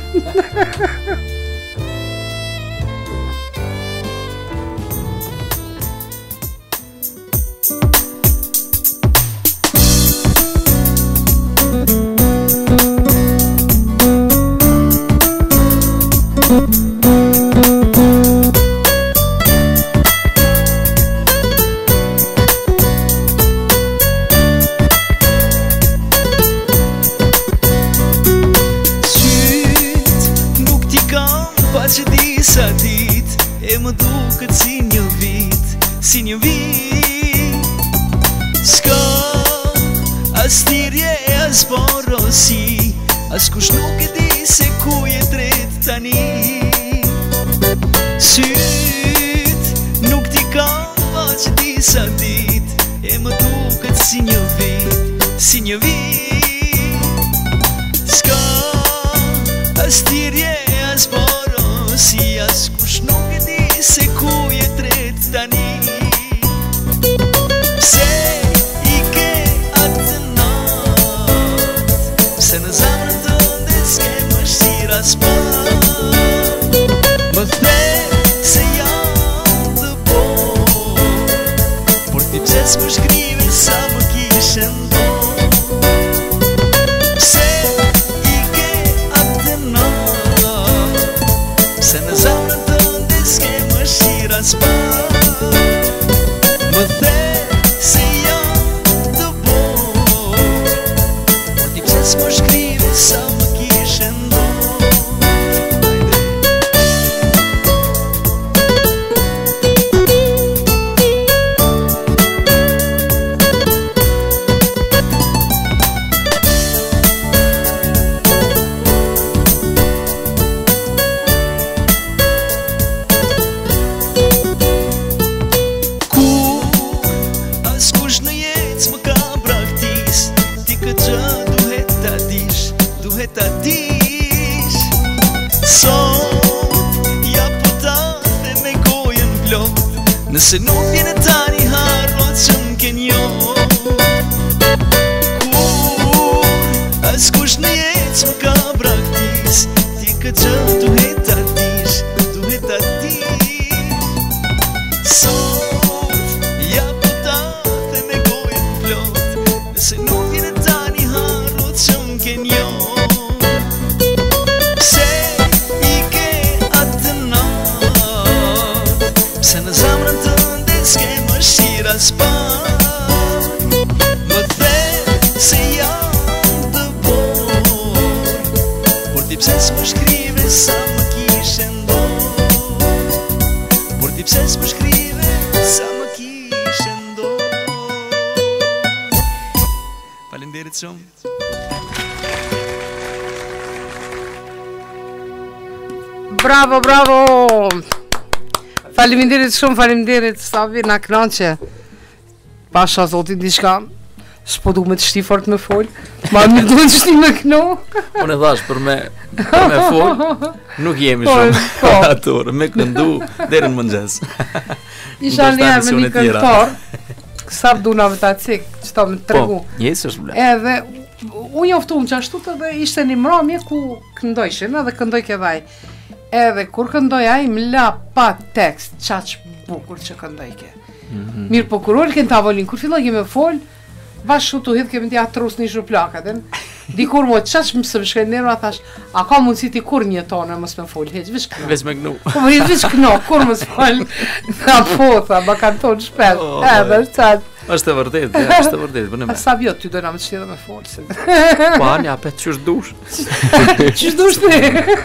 Që disa dit e më duket si një vit S'ka as tirje, as porosi As kush nuk e di se ku je drejt tani Syt nuk t'i kam pa që disa dit e më duket si një vit S'ka as tirje, as porosi Si as kush nuk e di se ku je drejt tani Pse i ke atë natë Pse në zamrën tënde s'ke më shqira s'pat Më the se jam të borë Por ti pse s'më shkrive sa më kishe ndorë Pse i ke atë natë Se në zamrën tënde s'ke më shira s'pat Më the se jam të borë Por ti pse s'më shkrive sa më kishe ndorë Nëse nuk vjene tani harrot që m'ke njoh Kur as kush në jetë më ka braktis Ti këtë që duhet ta dish Sot ja po tate me gojën plot Nëse nuk vjene tani harrot që m'ke njoh Pse i ke atë natë Pse në zamrën tënde s'ke më shira s'pat Më the se jam të borë Por ti pse s'më shkrive sa më kishe ndorë Por ti pse s'më shkrive sa më kishe ndorë Falenderit shumë Bravo, bravo! Faleminderit shumë, faleminderit Savi, na kënaqe. Pasha zotin diçka, s'po du me të shti fort me fol, ma më duhet të shti me këno. Unë e thash për me fol, nuk jemi shumë atur, me këndu deri në mëngjes. Isha njerë me një këngëtar, sa dunave ta cik, që ta me të tregu. Po, jesë është ble. Edhe, unë joftum që ashtu të dhe ishte një mramje ku këndojshin, edhe këndoj këdhaj. Edhe kur këndoj aj, më la pa tekst, qaq bukur që këndoj ke. Mirë po kur ullë kënë tavolin, kur filloj keme fol, bashkë të hidhë keme tja trus një shruplaka, dikur mo qaq më së më shkaj nërma, thash, a ka mundësi ti kur një tonë, mës me fol, heq, vish këno. Vesh me gnu. Po më vish këno, kur mës fol, tha po, tha, ma kanë tonë shpet, edhe, qaq. Është e vërtet, është e vërtet, për në me. Sa vjo, ty dojna me të shtjede me folë, se... Po, anja, apet qështë dush. Qështë dush ti?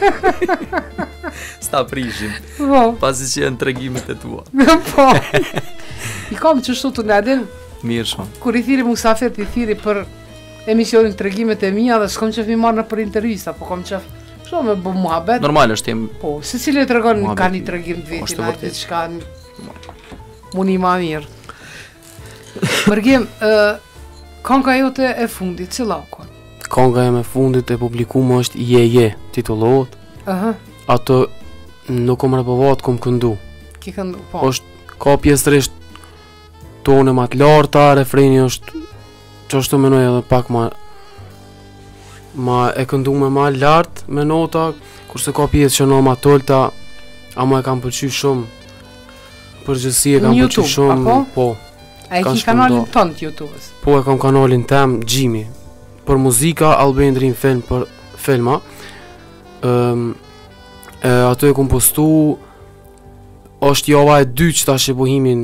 Sta prishim, Po, pasi që janë tregimet e tua. po. I kam qështu të Nedin, Mirë shumë. kur i thiri musafet, i thiri për emisionin tregimet e mija dhe s'kom qef i marrë në për intervista, po kom qef shumë me bu muhabet. Normal është jem, Po, se cili e tregon Muhabet, ka një tregim të është vetin, e a vërtet. diçka muni ma mirë. Mërgjem, kënga jote e fundit, cila o kon? Konga e me fundit e publikuar është Je, titullohet. Aha, Ato nuk kom repovat, kom këndu. ki këndu, po. Është ka pjesërisht tone ma të larta, refreni është që është të menoj edhe pak ma e këndu me ma lart me nota, kurse ka pjesë që në ma tolta, ama e kam pëlqy shumë. Përgjithësi e kam Në pëlqy YouTube, shumë, apo? po. A e ka ki shpëndo. kanalin tënë të YouTube-ës? Po e kam kanalin tem Gjimi. Për muzika, Albin Dream Film për filma. Ato e kom postu, është java e 2 që tash e buhimin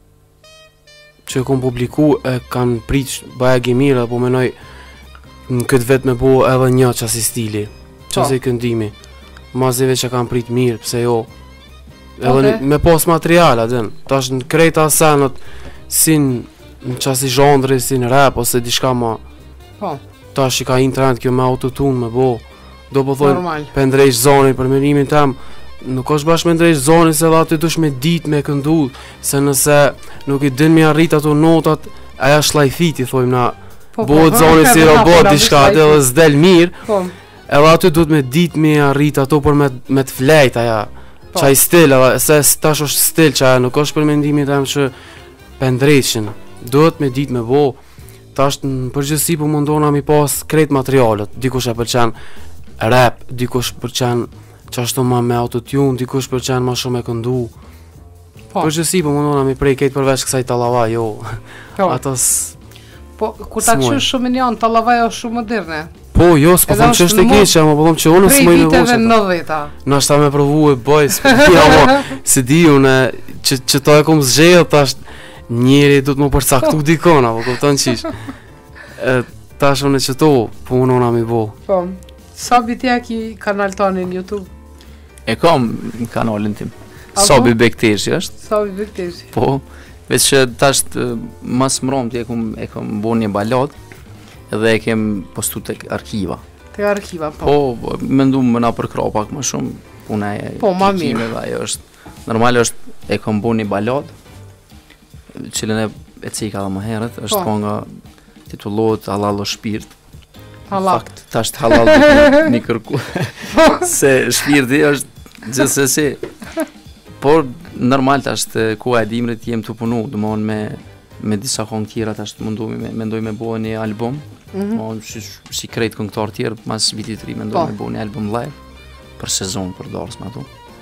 që e kom publiku, e kam prit bajag i mirë, po menoj në këtë vet me bo edhe një qasi stili, qasi këndimi. Mazeve që kam prit mirë, pse jo. Edhe Okej. me pas material, adin. Tash në krejta senët, si në qasi zhandri, si në rap, ose diçka ma, Po, tash i ka internet kjo me autotune me bo. Do po thojnë, normal. pe ndrejsh zonin për menimin tem, nuk është bashkë me ndrejsh zonin se dhe aty dush me dit me këndu, se nëse nuk i din me arrit ato notat, aja shlajfiti, thojmë na, Po, bëhet zoni si robot, diçka atë edhe s'del mirë, Po, edhe aty duhet me dit me arrit ato për me të flejt aja, Po. qaj stil, edhe se tash është stil që aja nuk është për mendimin tem që pe ndrejshin, duhet me dit me bo, tash në përgjithësi po mundona mi pas krejt materialet, dikush e pëlqen rap, dikush pëlqen qashtu ma me autotune, dikush pëlqen ma shumë e këndu. Po. Përgjithësi po mundona mi prej krejt përveç kësaj tallava, jo. po. Atos Po, kur ta s'moj. qysh shumë janë, tallavaja është shumë moderne. po jo, s'po Edhe them që është është e në keqe, ama po them që unë Prej s'moj me viteve vosë. 90-a. Na shta me provu e bëj, s'po di, ama se di unë që to e kom zgjedhë tash njeri du të më përcaktu dikon, apo kupton qish. Tash unë që to, po mundona mi bo. Po, sa bitja ki kanal tonë në YouTube? E kam në kanalin tim. Apo? Sabi Bekteshi është, Sa bitjesh? po, veç që tash mas mromti e kam bo një balad, edhe e kem postu tek arkiva. Te arkiva, po. Po, mendu më na përkra pak më shumë, puna e Po, ma mirë. klikimeve, ajo është, normal është, e kam bo një balad, cilën e cika dhe më herët, është Po. konga titullohet Halal o shpirt. Hala. Fakt, tash të halal dhe një kërku. Se shpirti është gjithsesi. Por normal tash të koha e dimrit jem të punu, domthon me disa këngë tjera tash mendoj me bëu një album. Domthon si krejt këngëtar tjerë mas vitit të ri mendoj Po. me bëu një album live për sezon për dorës me ato.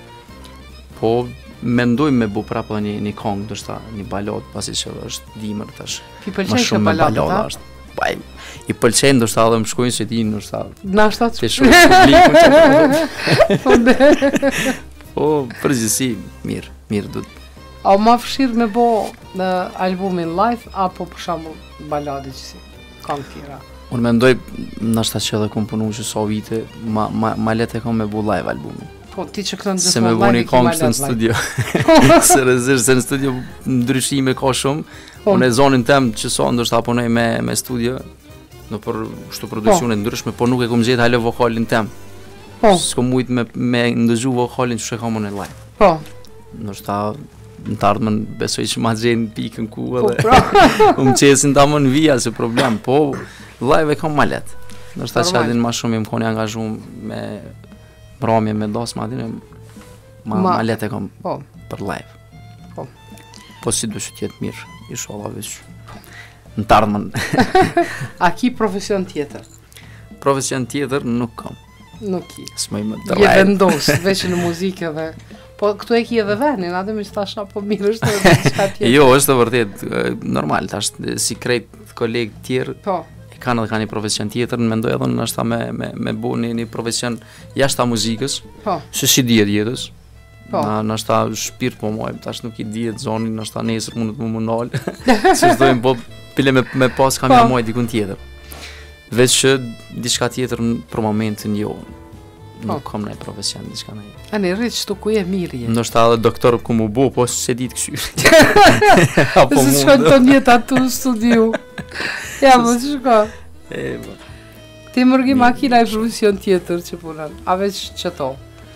Po mendoj me bëu prapë një këngë, ndoshta një balad pasi që është dimër tash. Ti Më pëlqen shumë kjo me balada? balada është. Baj, i pëlqen ndoshta edhe më shkojnë se ti ndoshta Na shtat. të shoh publikun që Po, ne. po përgjithësi mirë do të A ma fshirë me bo në albumin live, apo për shembull baladi që si kanë tjera? unë mendoj ndoshta që edhe kom punu që sa vite ma lehtë e kam me bu live albumin. Po, ti që këtën Se me bu një këngë këtë në studio. Seriozisht se në studio ndryshime ka shumë. Po. Unë e zonin tem që sa ndoshta punoj me studio në për shtu produksione ndryshme, por nuk e kom gjetë halo vokalin tem. Po, S'kom mujt me ndëgju vokalin që e kam unë live. po, Ndoshta në të ardhmen besoj që ma gjenë pikën ku po, edhe pra. më qesin ta më në vija se problem, po live e kam ma let. Ndoshta që Normal. adin ma shumë jem koni angazhu me mramje me dos, ma adin ma let e kam Po, për live. Po. Po si du që tjetë mirë, inshallah veç në të ardhmen. a ki profesion tjetër? Profesion tjetër nuk kam, Nuk ki. s'moj më të Je rajt. vendos, veç në muzikë dhe... Po, këtu e ki edhe venin, atë me që tasha po mirë është edhe diçka tjetër. Jo, është të vërtet, normal, tash si krejt kolegë tjerë, Po, e kanë edhe ka një profesion tjetër, në mendoj edhe nështë me bu një profesion jashtë ta muzikës, po, se si dihet jetës, Po. Na shta shpirt po mojmë, tash nuk i dihet zoni, na shta nesër mundet më nal. Se vdojmë po pile me pas kam Po. ja moj dikun tjetër. Veç që diçka tjetër për momentin jo. Nuk kam nej profesion, diçka nej. Ani rrit shtu ku je mirë je. Ndoshta edhe doktor ku mu bu, po se ditë këshyri. Apo Se shkon të mjetë atu në studiu. Ja, po që shko. Ti mërgi makina e profesion tjetër që punan, a veç qëto.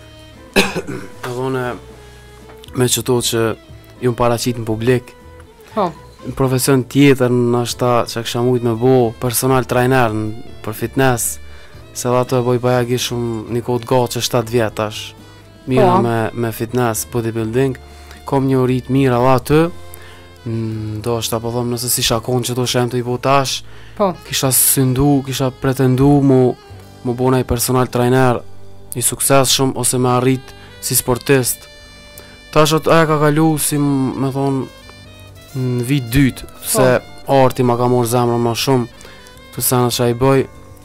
Edhe me qëto që ju më paraqit në publik, Po, në profesion tjetër nështë që kësha mujt me bo personal trainer për fitness, se dhe ato e boj bajagi shumë një kohë ga që 7 vjetash, mira Po. me fitness, bodybuilding, kom një orit mirë edhe aty, do është apo dhëmë nëse si shakon që do shem të i bo tash, po, kisha syndu, kisha pretendu mu bo nej personal trainer i sukses shumë ose me arrit si sportist. Tash aja ka kalu si me thonë në vit dytë, se arti ma ka morë zemra ma shumë të sena që a i bëj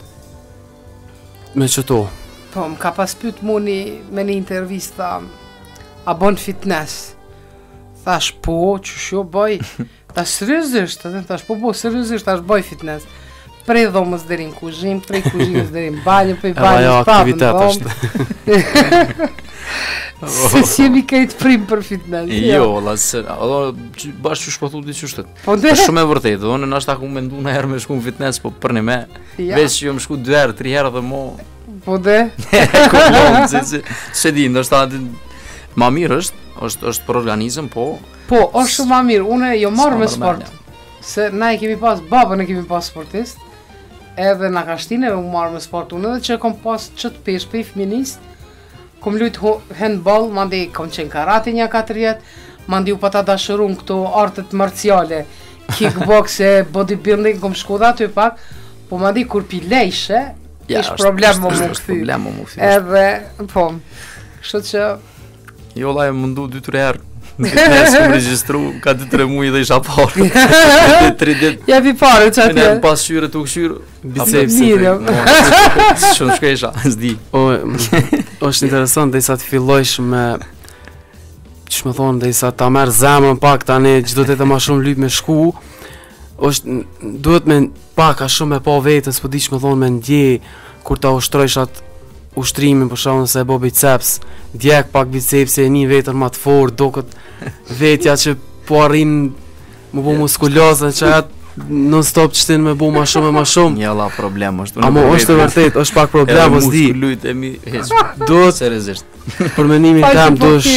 me qëto. po, më ka pas pyet mu me një intervista, a bon fitness? Thash, po, që shjo bëj, tash seriozisht, tash po, seriozisht, tash bëj fitness. Prej dhomës deri në kuzhinë, prej kuzhinës deri në banjë, prej Edhe banjës ajo prapë në aktivitet dhomë. është. Se si jemi kejt prim për fitness. Jo, la se, bashkë që shpothu di që shtet. Po ne, Është shumë e vërtetë, do në nashta ku mendu në herë me shku në fitness, po për një me, ja, veç që jo më shku 2 herë, 3 herë dhe mo, po ne, kullon, se di, ndoshta ma mirë është për organizëm, po, po, është shumë ma mirë, une jo marrë me s'ka sport, mërmenja. se na e kemi pas, babën e kemi pas sportist, edhe na ka shtine u marrë me sport, unë edhe që kom pas qëtë pesh për i fëminist, kom lujt handball, mandi kom qenë karate një 4 vjet, mandi u pata dashërun këto artet marciale, kickboxe, bodybuilding, kom shku dhe aty pak, po mandi kur pi lejshe, ish problem më më është këthy. problem më më këthy. Edhe, po, kështu që, Jo, la e mundu 2-3 herë. Fitness kum regjistru, ka 2-3 muaj dhe isha parë. 3 ditë. jepi pare që Në atje. pas shyre të këshyrë. Bicepsi. Mirë. Shumë shkesha, s'di. Është interesant dhe i sa të fillojsh me që me thonë dhe i sa ta merë zemrën pak tani gjdo të jetë ma shumë lyp me shku duhet me pak a shumë me pa vetës po di që me thonë me ndje kur ta ushtrojsh atë ushtrimin për shkakun se e bo biceps djek pak bicepsi e një vetër ma të forë do këtë vetja që po arrin më bo muskulozën që atë non stop qëtin me bo ma shumë e ma shumë Një la problem është. Amo është e vërtet, është pak problem, os di. Muskullujt e mi, heq, Duhet seriozisht. për mendimin tam dush.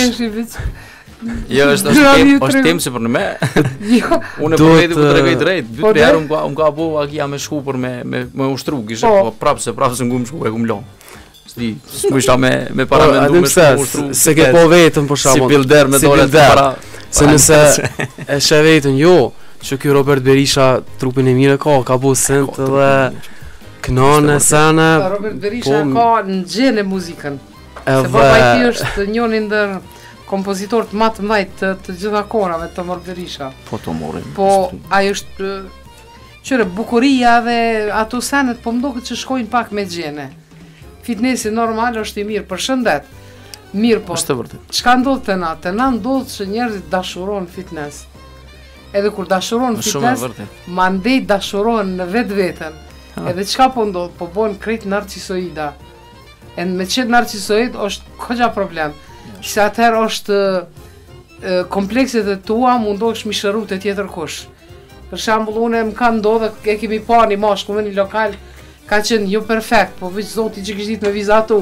Jo, është temë se për në me. Jo, Unë e Duhet, për po tregoj drejt. po 2-3 herë unë ka bo akia me shku për me ushtru, kishe Po. po prapë se ngu më shku e kum lo. S'di, s'mu isha me para me ndu me shku me ushtru. Se ke po vetën për Si shkakun. bilder me si dole të bilder. para. Se nëse e shë vetën, jo, që ky Robert Berisha trupin e mire ka bu sent dhe kënane, sene, Robert Berisha po, ka në gjenë muzikën. Se baba i ti edhe është njëri ndër kompozitorët më të mëdhenj të gjitha kohërave të Robert Berisha. Po të morim. Po ai është qëre bukuria dhe ato senet po mdoket që shkojnë pak me gjene. Fitnessi normal është i mirë për shëndet. Mirë po. Është e vërtet. Çka ndodh të na? Të na ndodh që njerëzit dashuron fitness. Edhe kur dashuron Është shumë e fitness, vërtet. mandej dashuron në vetveten. Edhe çka po ndodh? Po bën krejt narcisoida. E me qetë narcisoid është koqa problem. Se atëherë është komplekset e tua mundohesh mi shëru të tjetër kush. Për shembull, unë më ka ndodhur, e kemi pa një mashkull në një lokal, ka qenë jo perfekt, po veç zoti që kishte ditë me vizatu.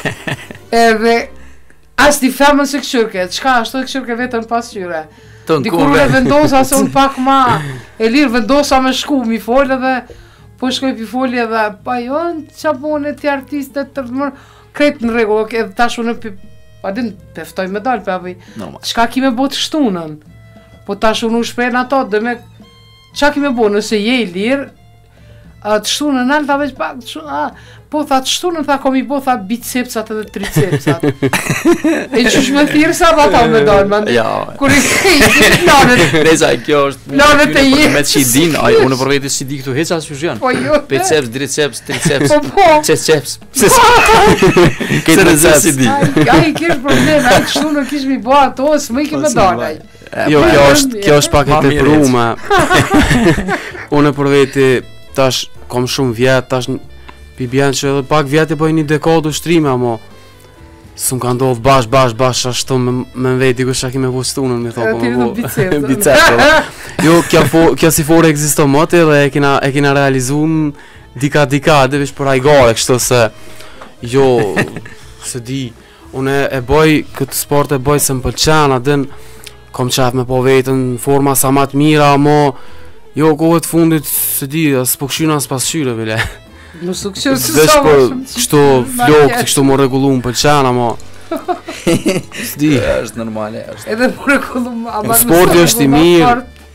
Edhe as ti femën se këshyrke, çka ashtu e këshyrke vetëm pas qyre. Dikur unë vendosa se unë pak ma e lirë vendosa me shku, mi folë edhe po shkoj pi folje edhe pa jo, qa bone ti artiste të tërmër, kretë në regullë, edhe tash unë pa din, peftoj me dalë, pa Normal. çka kime bo të shtunën, po tash unë u shprejnë ato, dhe me, qa kime bo, nëse je i lirë, Të shtunën nalë, tha veç pak, po tha të shtunën, tha komi po, tha bicepsat edhe tricepsat. E qysh me thirë sa pa ta me dalë, man. Ja. Kur i planet. Reza, kjo është Planet e jetës. me që i din, unë për vetë si di këtu heqa që janë. Po jo. Biceps, triceps, triceps, Po. ceps. Këtë reza si di. Ai kish problem, ai të shtunën kish mi bo ato, s'më i ke me dalë. Jo, kjo është pak e teprume. Unë për veti tash kom shumë vjet, tash bjen që edhe pak vjet e bëj një dekadë ushtrime, amo s'm ka ndodh bash ashtu me veti ku shaki me vustunën, më thonë po bicep. Jo, kjo si fore ekziston mote dhe e kena realizuar dika dhe veç për ai gare, kështu se jo se di, unë e bëj këtë sport e bëj se më pëlqen, atë kom qef me po vetën forma sa ma të mira, amo jo kohët fundit se di, as po këshyna as pas shyre vile. Nuk su këshyre se Vesh sa për më shumë kështu flokë, kështu më regullu më pëlqen, amo s'di. Është normale, është. edhe më rekullum, ama Sporti është i mirë.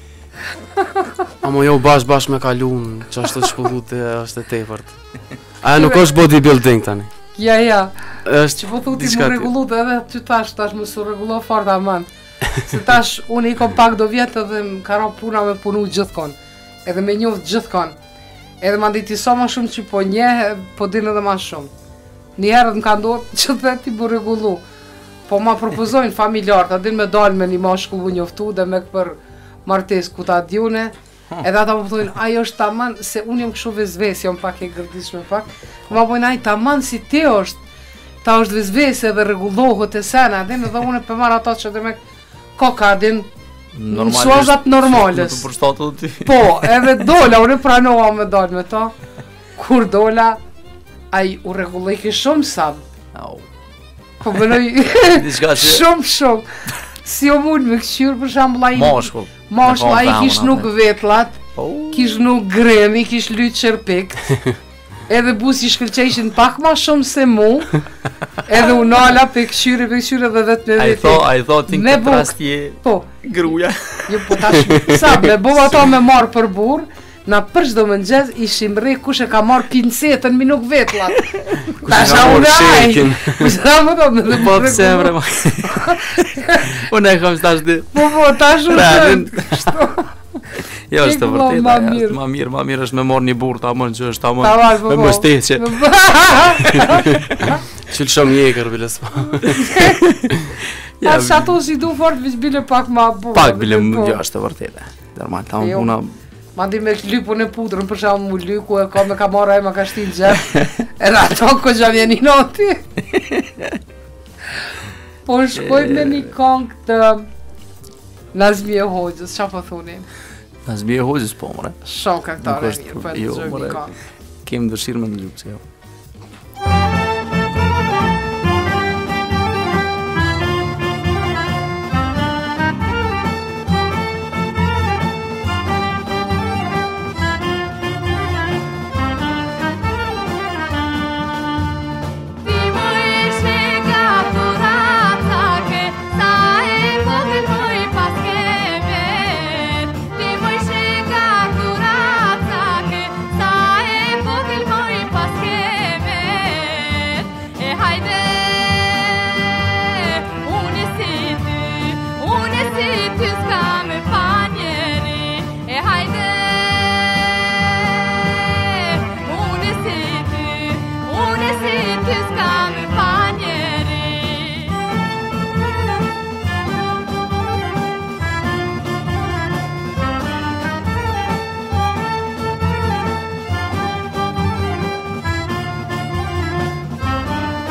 Amo jo bash me kalun, që ashtë të shpëllut është e tepërt. Aja nuk është bodybuilding tani. Ja, Është që po thuti diçka më regullu dhe edhe ty tash më su regullu fort aman. Se tash unë i kom pak do vjetë edhe më ka ro puna me punu gjithkon. Edhe me njoft gjithkon. Edhe ma nditi sa ma shumë që po nje, po din edhe ma shumë. Njëherët më ka ndodhë që dhe ti bu regullu. Po ma propozojnë familjarët, a din me dalë me një mashkull u njoftu dhe me këpër martes ku ta djune. Edhe ata më thojnë, ajo është taman, se unë jam kështu vezves, jam pak e gërdishme pak. Ma pojnë, aj taman si ti është, ta është vezves edhe regullohet e sena, adin edhe unë për marrë ata që dhe me koka, adin, në suazat normalës. Në të përshtatë dhe ty. Po, edhe dola, unë pranova me dalë me ta. Kur dola, aj u regulloj ki shumë sabë. Au. Po bënoj Diçka që shumë. Si o mund me këshyrë, për shambull ai mashkull. Mashkull, ai kish nuk vetlat, kish nuk gremi, kish lytë qërpekt. Edhe busi shkëlqeshin pak ma shumë se mu. Edhe unala pe këshyre dhe vetë me vete. Ai tho ti Me këtë rast je Po, gruaja. jo po tash, sa me bo ato me marë për burë, na për çdo mëngjes ishim rri kush e ka marrë pincetën mi nuk vetlat. Tash a unë ai. Kush a më do me Po pse bre ma. Unë e kam stash di. Po tash Radin. unë. Jo, është Tek vërtet. ma Është mirë. ma mirë është me marrë një burr tamam që është tamam. Tamam, po, Me po. mbështetje. Qëllë shumë jekër bile s'pa. Ja, sa ato si du fort veç bile pak ma burë. Pak bile po. jo është vërtet. Normal, tamam Jo. puna. Ma di me lypun e putrën, për shamë mu lyku e ka me ka marrë e ma ka shtin gjep. Edhe ato ko gja vjen i noti. Po shkoj me një kong të Nazmije Hoxhës, qa po thuni? Nazmije Hoxhës po mre. Shumë këngëtare Nuk është- mirë, po e jo, të gjojmë more. një kong. Kem dëshirë me ndëgju pse jo.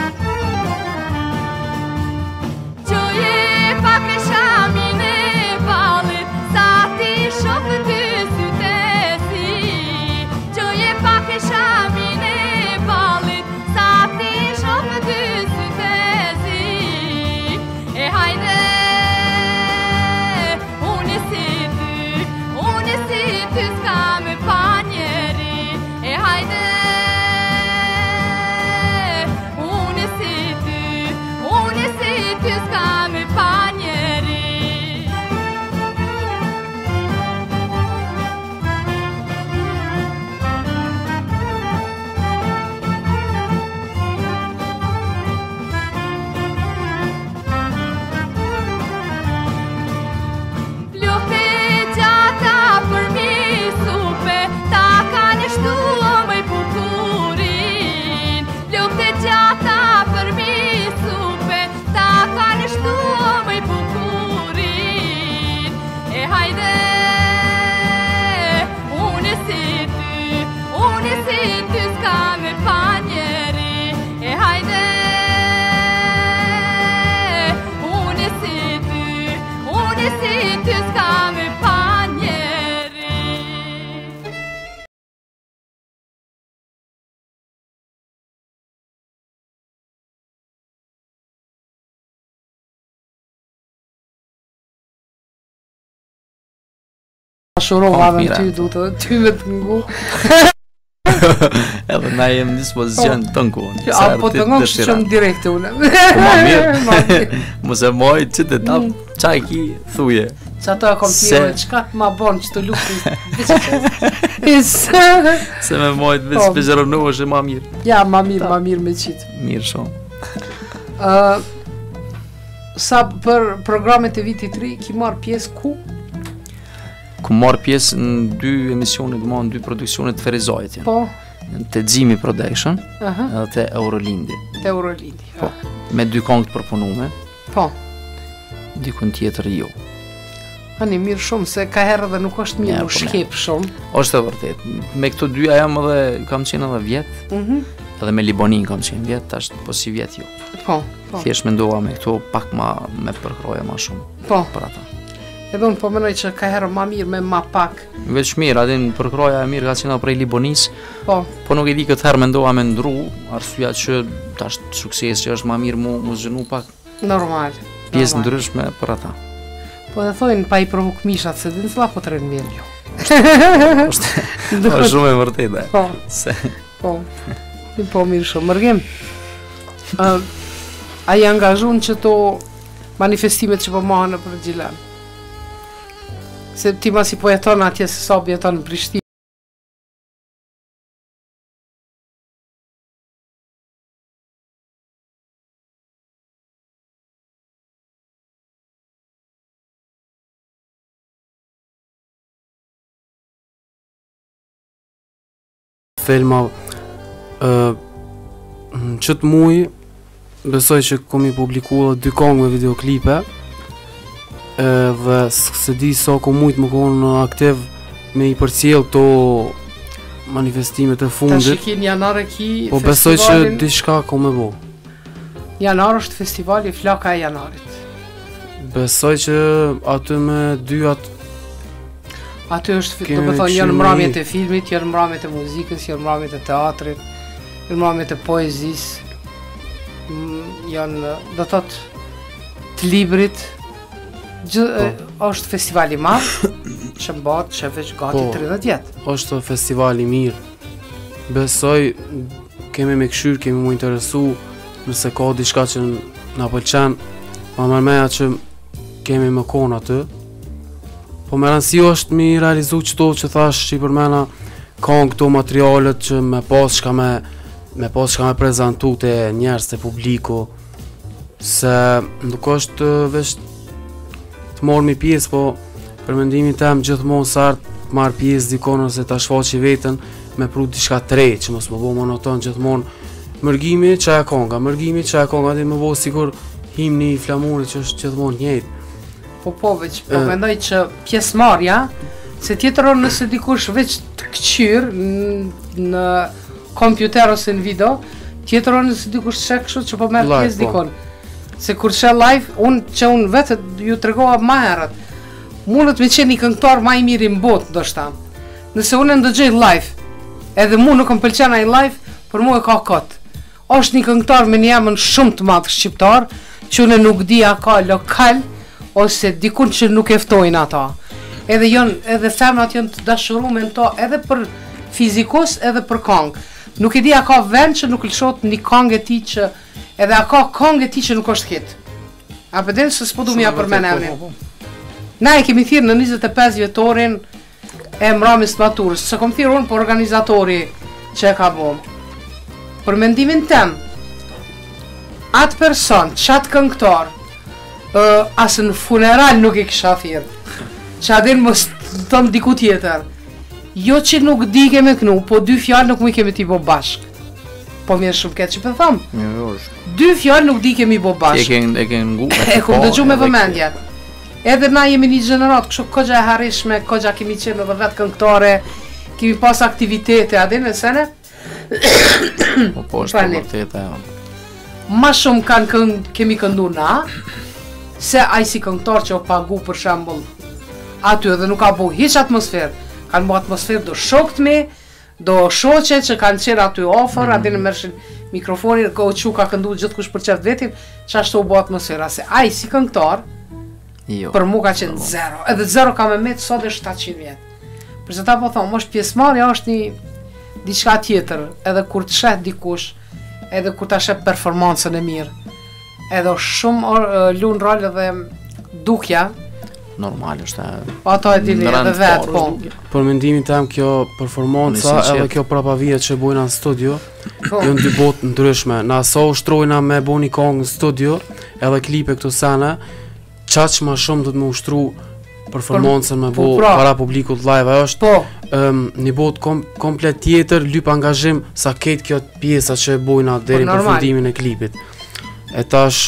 Gjoje pak e shamine Shurova Këngë dhe mira. ty du ty me të ngu. Edhe na jem në dispozicion të ngun. Apo të ngu kështë qëmë direkte une. Ma mirë. Mos e moj që të tap, qa ki thuje. Që ato e kom tjere, qka të ma bon që të lukë. Se me mojt veç pezeronu është ma mirë. Ja, ma mirë me qitë. Mirë shumë. Sa për programet e vitit 3, ki marrë pjesë ku? Ku marrë pjesë në 2 emisione, në 2 produksione të Ferizajt. Po. Të Ximi Production, Aha. edhe të Eurolindi. Te Eurolindi. Po. Me 2 këngë të përpunume, Po. dikun tjetër jo. Ani mirë shumë, se ka herë dhe nuk është mirë, Ja, u po, shkep shumë. Është e vërtet. Me këto dyja jam edhe kam qenë edhe vjet, edhe me Libonin kam qenë vjet, tash po si vjet jo. Po, po. Thjesht mendova me këto pak me përkroja ma shumë Po. për ata. Edhe unë po menoj që ka herë ma mirë me ma pak. Veç mirë, adin përkroja e mirë ka qenë prej Libonis, Po. po nuk e di këtë herë mendova me ndru, arsyeja që tash sukses që është ma mirë mu zhënu pak Normal. pjesë normal. ndryshme për ata. Po dhe thojnë pa i provuk mishat, se din s'la po të rënë mirë. Jo. Është shumë e vërtetë. Po, Se po. Po mirë shumë. Mërgim, a i angazhun që to manifestimet që po mohën në për Gjilan? Se ti ma si po jeton atje se sa jeton në Prishtinë. Filma në qëtë muj besoj që kom i publikuar 2 këngë me videoklipe dhe se di sa ko mujt më konë aktiv me i përcjell to manifestimet e Ta fundit, shikin janar e ki po besoj që festivalin. diçka ko me bo. Janar është festivali Flaka e Janarit. Besoj që aty me 2 atë Aty është, Kemi do të thonë, janë kështu mbrëmjet një- e filmit, janë mbrëmjet e muzikës, janë mbrëmjet e teatrit, janë mbrëmjet e poezisë, janë, do të thotë, të librit. Është festival i madh që mbahet që veç gati Po. 30 vjet. është festival i mirë. Besoj kemi me këshyr, kemi mu interesu nëse ka diçka që na pëlqen, ma mërmeja që kemi më konë aty. Po me rëndësi është mi realizu qëto që thash që i përmena kanë këto materialet që me pas shka me pas shka me prezentu të njerës të publiku, se nuk është veç të morë mi pjesë, po për mendimin tem gjithmonë sartë marrë pjesë dikon ose ta shfaqi veten me pru diçka të re, që mos më bo monoton gjithmonë mërgimi që e konga, dhe më bo sigur himni i flamurit që është gjithmonë njëjtë. Po veç, po mendoj që pjesëmarrja, se tjetëron nëse dikush veç të këqyr në kompjuter ose në video, tjetëron nëse dikush shek kështu që po merr Live, pjesë po. dikon. Se kur shë live, unë vetë ju tregova më herët, mundet me qenë një këngëtar më i mirë në botë ndoshta. Nëse unë ndëgjoj live, edhe mu nuk më pëlqen ai live, për mua e ka kot. Është një këngëtar me një emër shumë të madh shqiptar, që unë nuk di a ka lokal ose dikun që nuk e ftojnë ata. Edhe femrat janë të dashuruar në to edhe për fizikos edhe për këngë. Nuk e di a ka vend që nuk lëshot një këngë e tij që edhe a ka këngë e tij që nuk është hit. A përdel se s'po du m'ja përmen emrin. Na e kemi thirë në 25 vjetorin e mramës të maturës, se kom thirë unë për organizatori që e ka bom. Për mendimin tem, atë person, qatë këngëtar, asë në funeral nuk i kisha thirë, që adin më tëmë diku tjetër. Jo që nuk di keme kënu, po 2 fjallë nuk mi kemi ti bo bashkë. Po mirë shumë këtë që për thamë. 2 fjallë nuk di kemi bo bashkë. E ke ngu. E kom dëgju me vëmendje. Edhe na jemi një gjenerat, kështu kogja e harishme, kogja kemi qenë edhe vetë këngëtare, kemi pas aktivitete, adin e sene? Po është e vërtetë ajo. Ma shumë kemi këndu na, se ai si këngëtar që o pagu për shembull aty edhe nuk ka bu hiç atmosferë. Kanë bu atmosferë do shokët mi, do shoqe që kanë qenë aty ofër, adin e mërshin mikrofonin, ka këndu gjithkush për qeft vetin, që ashtu u bu atmosfera, se ai si këngëtar, Jo. Për mu ka qenë zero. Edhe zero ka me met sot dhe 700 vjet. Përse ta po thonë, është pjesëmarrja është një diçka tjetër, edhe kur të shet dikush, edhe kur ta shet performancën e mirë. Edhe është shumë lun rol edhe dukja, Normal është. ato e dini edhe vetë, po. Për mendimin tim kjo performanca Unë si edhe qef. kjo prapavija që bojna në studio Po. janë dy botë ndryshme. Na sa ushtrojna me bo një këngë në studio edhe klipe këto sene, qaq ma shumë do të më ushtru performancën me po, bo pra. para publikut live. Ajo është Po, një botë komplet tjetër, lyp angazhim sa ketë kjo pjesa që e bojna deri në normal. përfundimin e klipit. E tash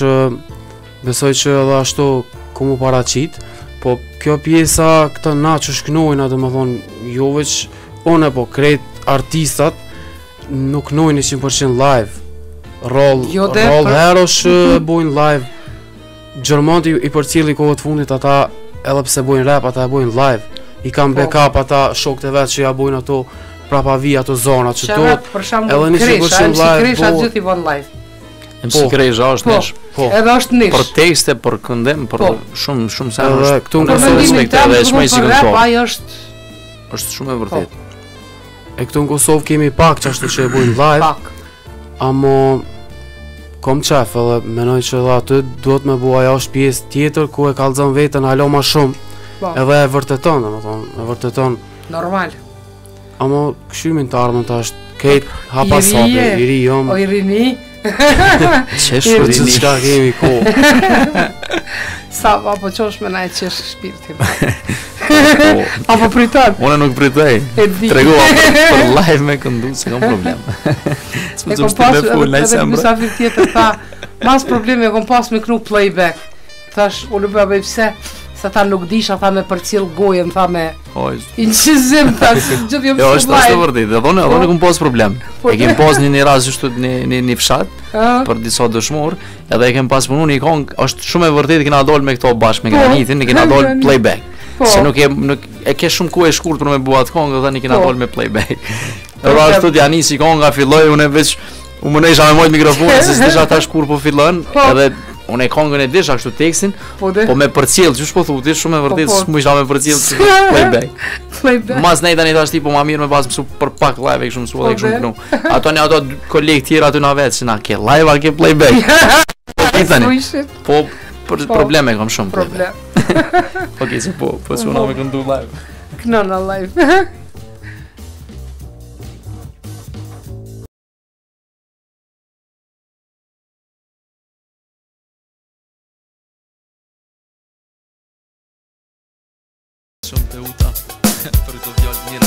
besoj që edhe ashtu ku mu paraqit, po kjo pjesa këta na që shknojna dhe më thonë, jo veç one po krejt artistat nuk knojnë 100% live. Roll herosh bojnë live. Gjermanti i përcjeli kohët fundit ata edhe pse bojnë rap, ata e bojnë live. I kam backup ata shokët e vetë që ja bojnë ato prapavi ato zonat që to. për shembull, edhe 100% Kresha, MC live, Kresha po. gjithë i von live. MC Krejza është Po, nesh. Po. edhe është nish. Për tekste, për këndim, për Po. shumë sa Edhe është. këtu në Për Kosovë mendimin respekt tim, edhe shmej si për rap, këngëtor. ai është Është shumë e vërtet. E këtu në Kosovë kemi pak që ashtu që e bojnë live, pak. amo kom qef edhe menoj që edhe aty duhet me bua ajo është pjesë tjetër ku e kallzon veten alo ma shumë. Po. Edhe e vërteton, domethënë, e vërteton. Normal. Amo këshymin të ardhmën ta është ketë hapa I ri sapi, je. i ri jom, O i rini, Qesh për furini. gjithë shka kemi kohë. sa apo qosh me na e qesh shpirtin. Po, Apo priton, Unë nuk pritoj. e di. Tregova për live me këndu, se kam problem. E kom pas edhe mysafir tjetër tha, mas probleme kom pas me knu playback. Thash, unë bëja bëj pse, se ta nuk disha, tha me përcjell gojen, tha me incizim, tha, gjithë jam Jo, është live. e vërtet. Edhe unë kam pas problem. Po, E kem pas një rast ashtu në fshat për disa dëshmor, edhe e kem pas punu një këngë, është shumë e vërtetë kena dalë me këto bashkë me Po. Granitin, ne kena dalë Granit. playback. Po. Se nuk e ke shumë kohë e shkurtër me bua atë këngë, dhe ne kena Po. dalë me playback. Edhe ashtu t'ja nisi kënga, filloi unë veç u më isha me mojt mikrofonin se s'disha tash kur po fillon, Po. edhe unë e këngën e disha kështu tekstin, Po dhe, po me përcjell, çu po thuti, shumë e vërtetë Po, po. s'mu isha me përcjell si playback. playback. Mas ne tani tash tipo ma mirë me pas mësu për pak live e kështu mësu edhe Po, kështu dhe. punu. Ato kolegë tjerë aty na vetë që na ke live a ke playback. I tani. Frujshit, Po për Po. probleme kam shumë playback. problem. Okej, se po çuna me këndu live. Knona live. Shumë të uta për të djallë mira.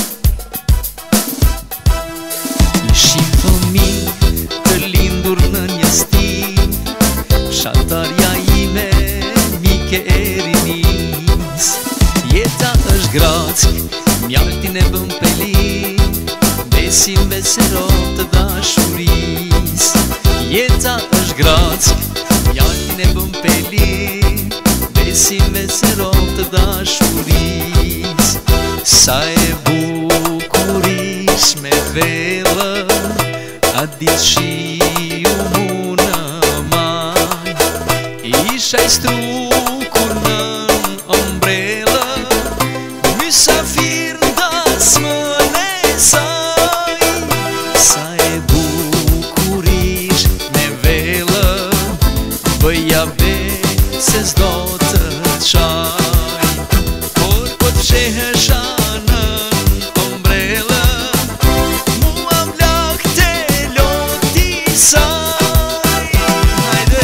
Ishim fëmijë të lindur në një stin, shatarja ime mike e rinis. Jeta është grack, mjaltin e bën pelin, besim beserot të dashuris. Jeta është grack, mjaltin e bën pelin, besim beserot të dashuris. Sa e bukurish me vellë, a ditë shiu mu në mal. Isha i strukur në ombrellë, mysafir ndas më ne saj. Sa e bukurish me vellë, bëja be se s'do të qaj. Por po të fshehesha në ombrellë, mua mlak të loti saj. Hajde!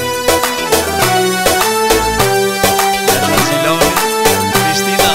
Jasha Gjiloni, Krishtina.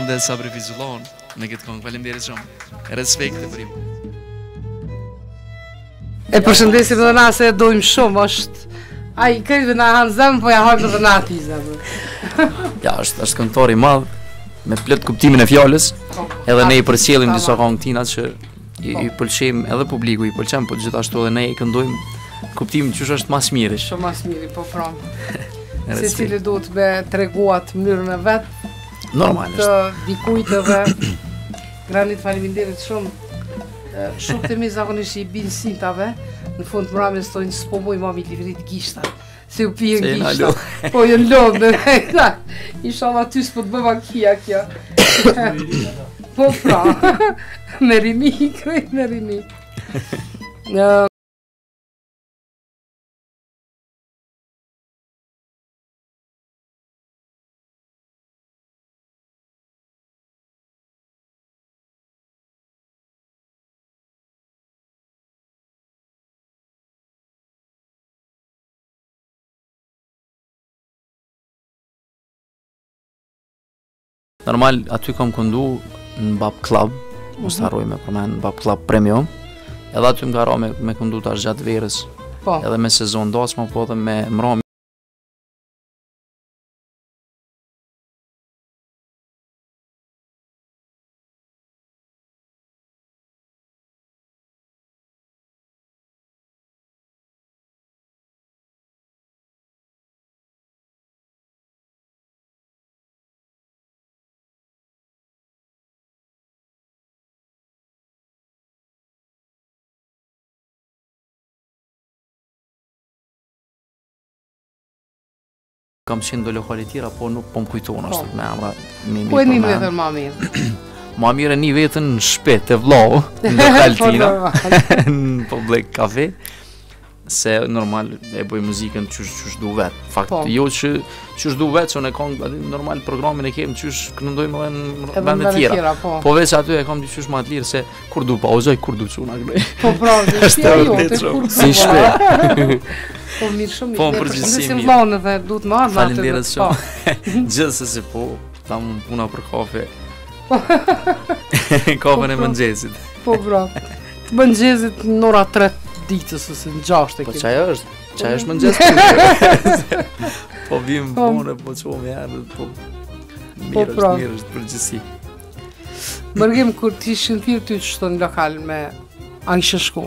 dhe Sabri Fizullon me këtë këngë. Faleminderit shumë. Respekte për ju. E përshëndesim dhe na se e dojmë shumë, është... Ai krejtë na hanë zemë, po ja hanë dhe na ati zemë. Ja, është këngëtar i madh, me plot kuptimin e fjalës, edhe ne i përcjellim disa këngë tina që i pëlqejmë edhe publiku, i pëlqen, po gjithashtu edhe ne i këndojmë kuptimin që është mas miri. Shumë mas miri, po pranë. Se cili duhet me treguat mënyrën e vetë, Normalisht. të dikujt edhe Granit faleminderit shumë. Shumë të mi zakonisht i binë sintave, në fund mramën stojnë s'po moj mami livrit gishta. Se u pijen Se jena gishta. Po jën lodë, inshallah ty s'po të bëva kia kjo. Po pra, me rini, krejt me rini. Normal, aty kam këndu në Bab Club, mos të harroj me përmen, Bab Club Premium, edhe aty më ka ra me këndu tash gjatë verës, Po, edhe me sezon dasma, po edhe me mrami. Kam qenë do lokale tjera, po nuk po më kujton ashtu me emra. ku e një vetën ma mirë? Ma mirë e një vetën në shpet të vlau, në lokal tina, në Public Cafe, se normal e bëj muzikën qysh du vetë. Fakt, Po. jo qysh du vetë, që ne kam normal programin e kem qysh këndojmë edhe në Edhe vende në tjera. po. Po veç aty e kam qysh ma të lirë, se kur du pauzoj, kur du quna këndoj. Po pra, Është dhe vërtet jote, shumë. kur Si shpe. Po mirë shumë Po, mirë. në përgjithësi Përshëndesim mirë. vllahun edhe duhet më ardhë. Faleminderit shumë. Gjithsesi po, tam puna për kafe. Kafën e mëngjesit. Po bra. Të bën xhezit në ora 3 ditës ose në 6 e Po kemi. çaj është? Çaj është mëngjes. Po vim Po. punë, po çomë herë, po. Po, pra. Mirë është përgjithësi. Mërgim kur ti ishin thirr ty që shto në lokal me angshë shku.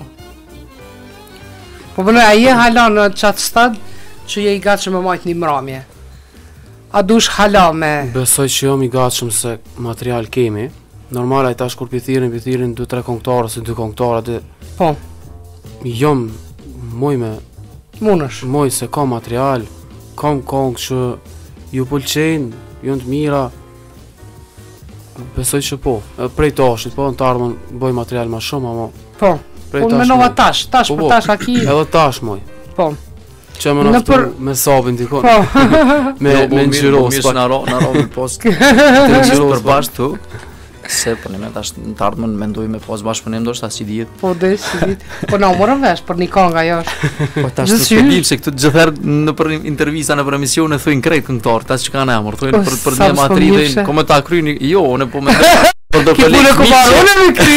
Po bënë, a je hala në qatë stad që je i gatshëm me majtë një mramje? A dush hala me... Besoj që jam i gatshëm se material kemi. Normal ai tash kur pithirin 2-3 këngëtarë ose 2 këngëtarë dhe Po, jam munësh. moj se ka material, kam këngë që ju pëlqejnë, janë të mira. Besoj që po. Prej tashit, po në të ardhmen bëj material ma shumë, ama Po, prej unë menova moj. tash Po, për po. tash aki... Edhe tash moj. Po, Që më Në naftu për- me sabin dikon. po, Mirë Me nxyros. që na robi post. Të nxyros përbashkë tu. Se po ne tash në të ardhmen mendoj me pas bashkëpunim ndoshta si dihet. po dhe si dit. Po na u morën vesh për një këngë ajo është. Po tash Gjithsesi. të dim se këtu gjithherë në për intervista në për emisione thojnë krejt këngëtar, tash që kanë emër, thojnë Po, për sa një më matridin, mirë. komë ta kryeni, jo, unë po mendoj për do Ki punë e kumarone me kry.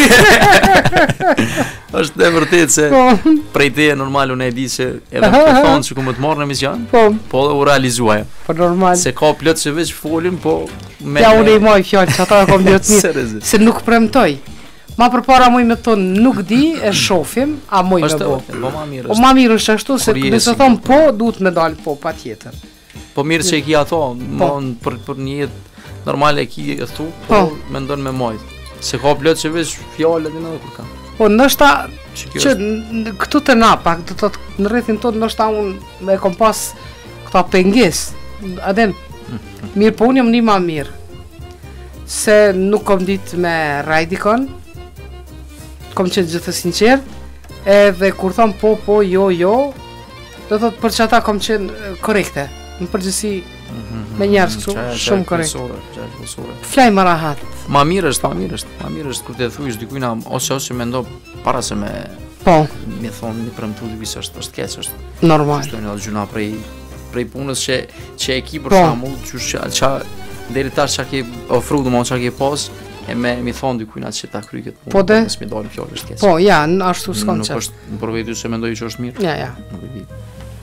Është e vërtet se Po, prej teje normal unë e di se edhe të thonë që ku më të marrë në emision, po, po dhe u realizuaj. po normal. Se ka plot që veç folin, po me Ja unë i moj fjallë që ata e kom një të mirë. Seriozisht. Se nuk premtoj. Ma përpara muj me thonë nuk di, e shofim, a muj me Është bo. vërtet, po ma mirë Po është. ma mirë është ashtu, se Kur nëse jesi. thonë po, duhet me dalë po, pa tjetër. Po mirë që e ki ato, mon për një jetë normale e ki e thu, po Po. mendon me majt. Se ka plot që veç fjallet e në kur ka. Po nështa Që kjo që është këtu të na pak, do të thotë në rrethin tonë nështa unë me kom pas këta penges. Aden, mirë po unë jam një ma mirë. Se nuk kom ditë me rajdikon, kom qenë gjithë sinqert, edhe kur thom po, jo, do thotë për që ata kom qenë korekte. Në përgjithësi me njerëz kështu, shumë korrekt. Flaj më rahat. Ma mirë është kur të thuish dikujna ose mendo para se me Po, më thonë një premtu dy visë është keq është. normal. Shtojnë edhe gjuna prej punës që e ki për Po. shembull, qysh deri tash çka ke ofru, domethënë çka ke pas, e mi thon dikujt atë që ta kryj këtë punë. Po de? Mos mi dalin fjalë të keq. Po, ja, ashtu s'kam Nuk qef. është për vetë se mendoj që është mirë. Ja. Nuk e di.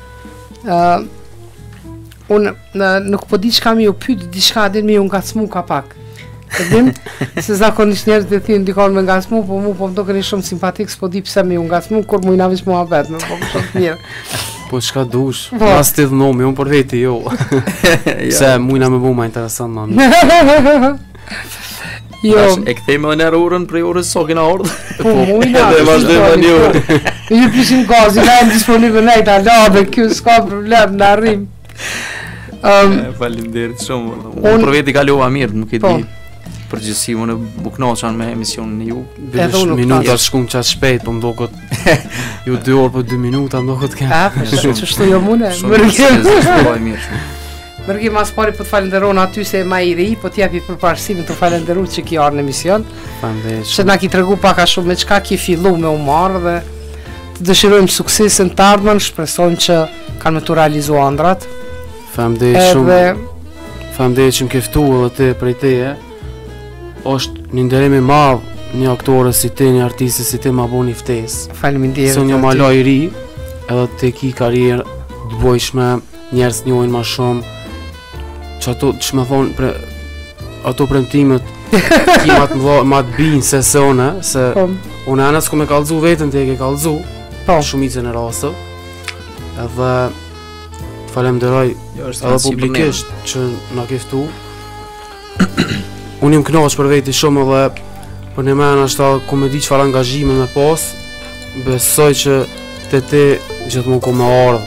Unë nuk po di çka më u pyet, diçka dhe më u ngacmu ka pak. E dim, se zakonisht njerëzit e thinë dikon me ngacmu, po mu po më dukeni shumë simpatik, s'po di pse më u ngacmu, kur mu i navish muhabet, më po më shumë mirë. Po çka dush, Po. mas të dhënomi, unë për veti jo. Se mujna me bu ma interesant ma mirë. Jo, Tash, e kthejmë edhe në orën për orës sa kena ardhur. po mu i navish. Edhe vazhdojmë tani orë. Ju pysim gazi, na jam disponibël nejt, ala, dhe kjo s'ka problem, na arrim. Faleminderit shumë. Unë- Unë për veti kalova mirë, nuk e Po. di. Përgjithësi unë u knoqan me emisionin e ju. Edhe unë nuk Minuta knaqesh. shkum qatë shpejt, po mdokët ju 2 orë për 2 minuta mdokët ke. A, po që shtu jo mune. Shumë mirë shumë. Mërgi mas pari po të falenderon aty se e ma i ri, po t'japi përparësimin të falenderu që ki arë në emision. Faleminderit Se shumë. na ki tregu paka shumë me qka ki fillu me u marrë dhe të dëshirojmë suksesin të ardhmen, shpresojmë që kanë me të realizu andrat. Faleminderit shumë. Edhe, Faleminderit që më ke ftuar edhe ti prej teje. Është një nderim i madh një aktore si ti, një artiste si ti ma buni ftesë. faleminderit. Se unë jam aty. ala i ri, edhe te ki karierë të bojshme, njerëz njohin ma shumë, që ato që me thonë, ato premtimet kimat ma të binë se une, se Po, une anas ku me kallëzu vetën te e ke kallëzu, po, shumicën e rastëve, edhe falemderoj Jo, edhe publikisht që na ke ftu. Unë jam kënaqur për veti shumë edhe për në men është ku me di çfarë angazhime me pas, besoj që te gjithmonë ku me ardh,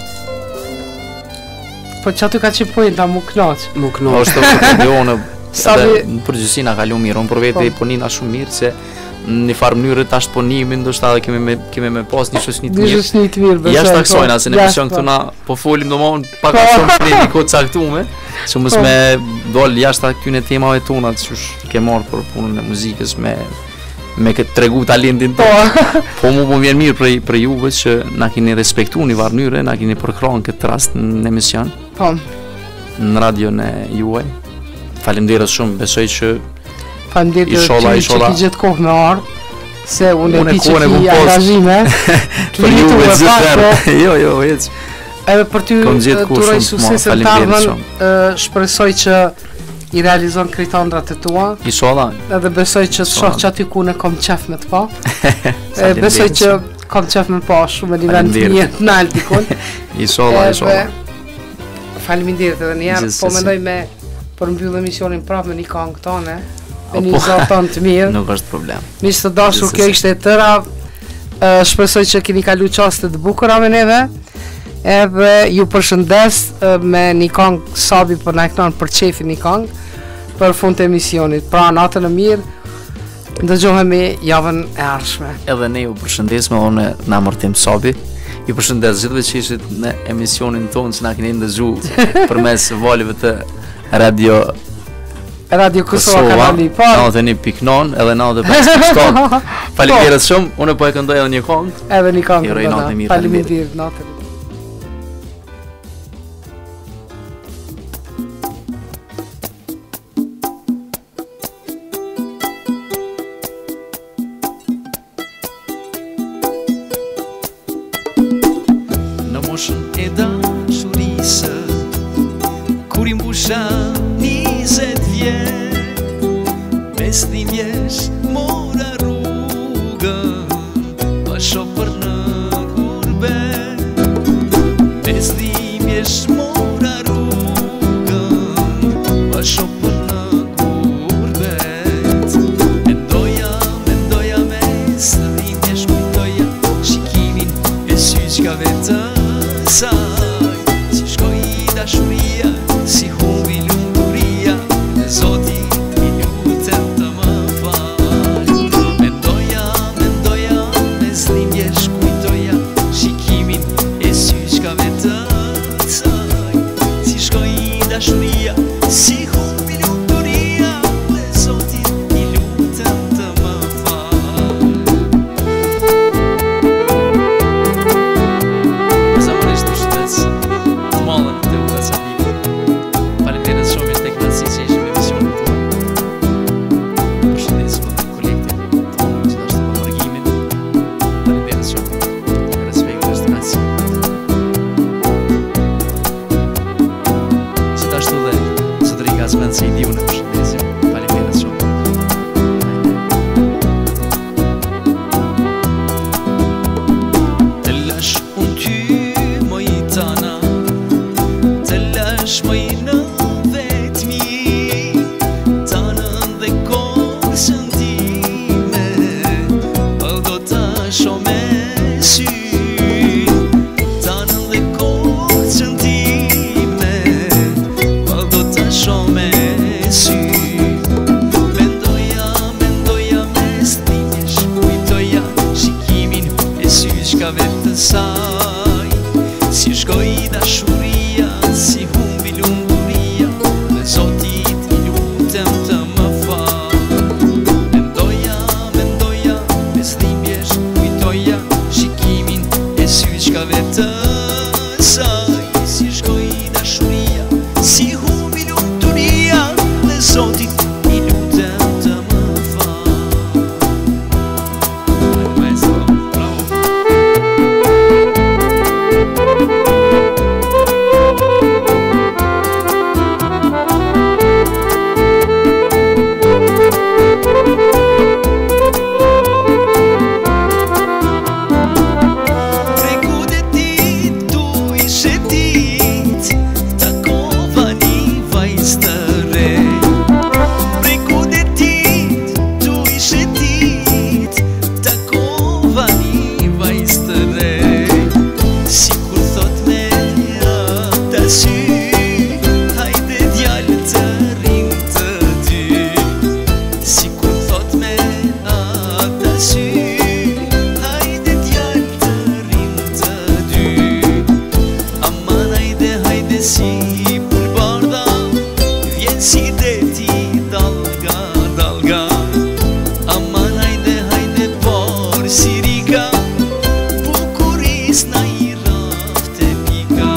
po që aty ka që pojnë ta mu knaq. më Po kënaq. është të videonë. Sa vi- Në përgjithësi na kalu mirë, unë për vete Po. po nina shumë mirë se në një farë mënyrë tash ponimi ndoshta edhe kemi me pas një shoqëni të mirë. Dishës një të mirë, besoj. Jashtë taksojna se në Jashtë, emision po. këtu na po folim domthon pak Po. a shumë për një kohë caktuar, që mos Po. me dol jashtë këtyre temave tona që ke marrë për punën e muzikës me këtë tregu talentin Po, tonë. Po mu po vjen mirë për juve që na keni respektuar në varënyre, na keni përkrahur këtë rast në emision po, në radion e juaj. Faleminderit shumë, besoj që faleminderit edhe Inshallah, ty që inshallah. ki gjithë kohë me ardh, se unë e Unë e di që kohën e ki kom pas. angazhime, për limitu juve e gjithë pak, po, herë. Jo, ec. edhe për ty Kom gjithë të kohë uroj shumë të sukses të faleminderit ardhmen, shpresoj që i realizon kritandrat e tua, Inshallah. edhe besoj që të shoh që aty ku ne kom qef me të pa, besoj që kam qef me pa shumë e nivel të Faleminderit. një nalt dikun. Inshallah. Faleminderit edhe një herë, po Gjithsesi. mendoj me për mbyll emisionin prapë me një këngë tonë, me një Po. zot tonë të mirë. Nuk është problem. Miq të dashur, kjo Gjithsesi. ishte e tëra. Shpresoj që keni kalu qaste të bukura me neve. Edhe ju përshëndes me një këngë Sabi për na kënon për çefin një këngë për fund të emisionit. Pra natën e mirë. Ndëgjohemi javën e ardhshme. Edhe ne ju përshëndes me unë në amërtim Sabi. Ju përshëndes gjithëve që ishit në emisionin tonë që na keni ndëgju përmes valëve të Radio Kosova kanali. Po. 91.9 edhe 95.7. Faleminderit shumë. Unë po e këndoj edhe një këngë. Edhe një këngë. Ju uroj natën e mirë, Faleminderit natën. Në moshën e dashurisë, kur i mbusha 20 vjet, mes dhimbjesh mora rrugën, pa shoh për në gurbet. Mes dhimbjesh mora rrugën, pa shoh për në gurbet. Mendoja mes dhimbjesh, kujtoja shikimin e syçkave të saj, si shkoi dashuria, si humbi lumturia, e Zoti i lutem të më fal. Mendoja mes dhimbjesh, kujtoja shikimin e syçkave të saj, si shkoi dashuria, si humbi lumturia, e Zoti i lutem të më fal. Zamërisht të shtes saj. Si shkoi dashuria, si humbi lumturia, dhe Zotit I lutem të më fal. Mendoja, mes dhimbjesh kujtoja shikimin e syçkave të saj. Si shkoi dashuria, si humbi lumturia, dhe Zotit I lutem të më fal. Maestro, bravo. Tregut e dit, tu ishe dit, takova një vajzë të re. Tregut e dit, tu ishe dit, takova një vajzë të re. Sikur thot me ata sy, hajde djalë të rinj të dy. Sikur thot me ata sy, hajde djalë të rinj të dy. Aman hajde si pulbarda, vjen si deti dalga dalga. Aman hajde por si rika, bukuris na I rafte pika.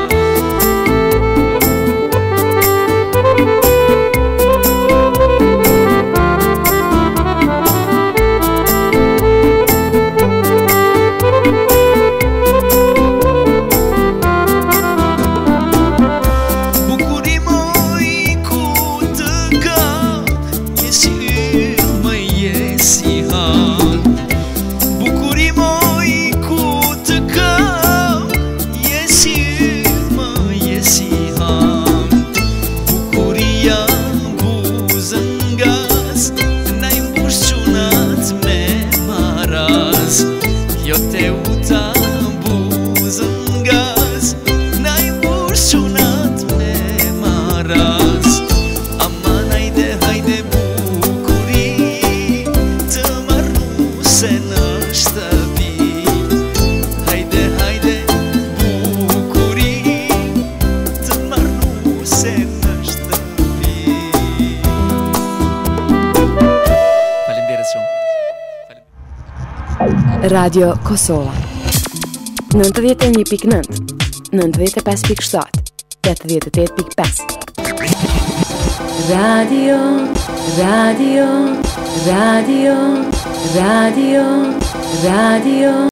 Bukuri moj ku të ka, jesi yll më jesi han. Bukuri moj ku të ka, jesi yll më jesi han. Bukuria buzën gaz, na I mbush qunat me maraz. Jo te uta buzën gaz, na I mbush qunat me maraz. Aman hajde bukuri, të marruse në shtëpi. Hajde bukuri, të marruse në shtëpi. Faleminderit shumë. Radio Kosova 91.9 95.7 88.5 Radio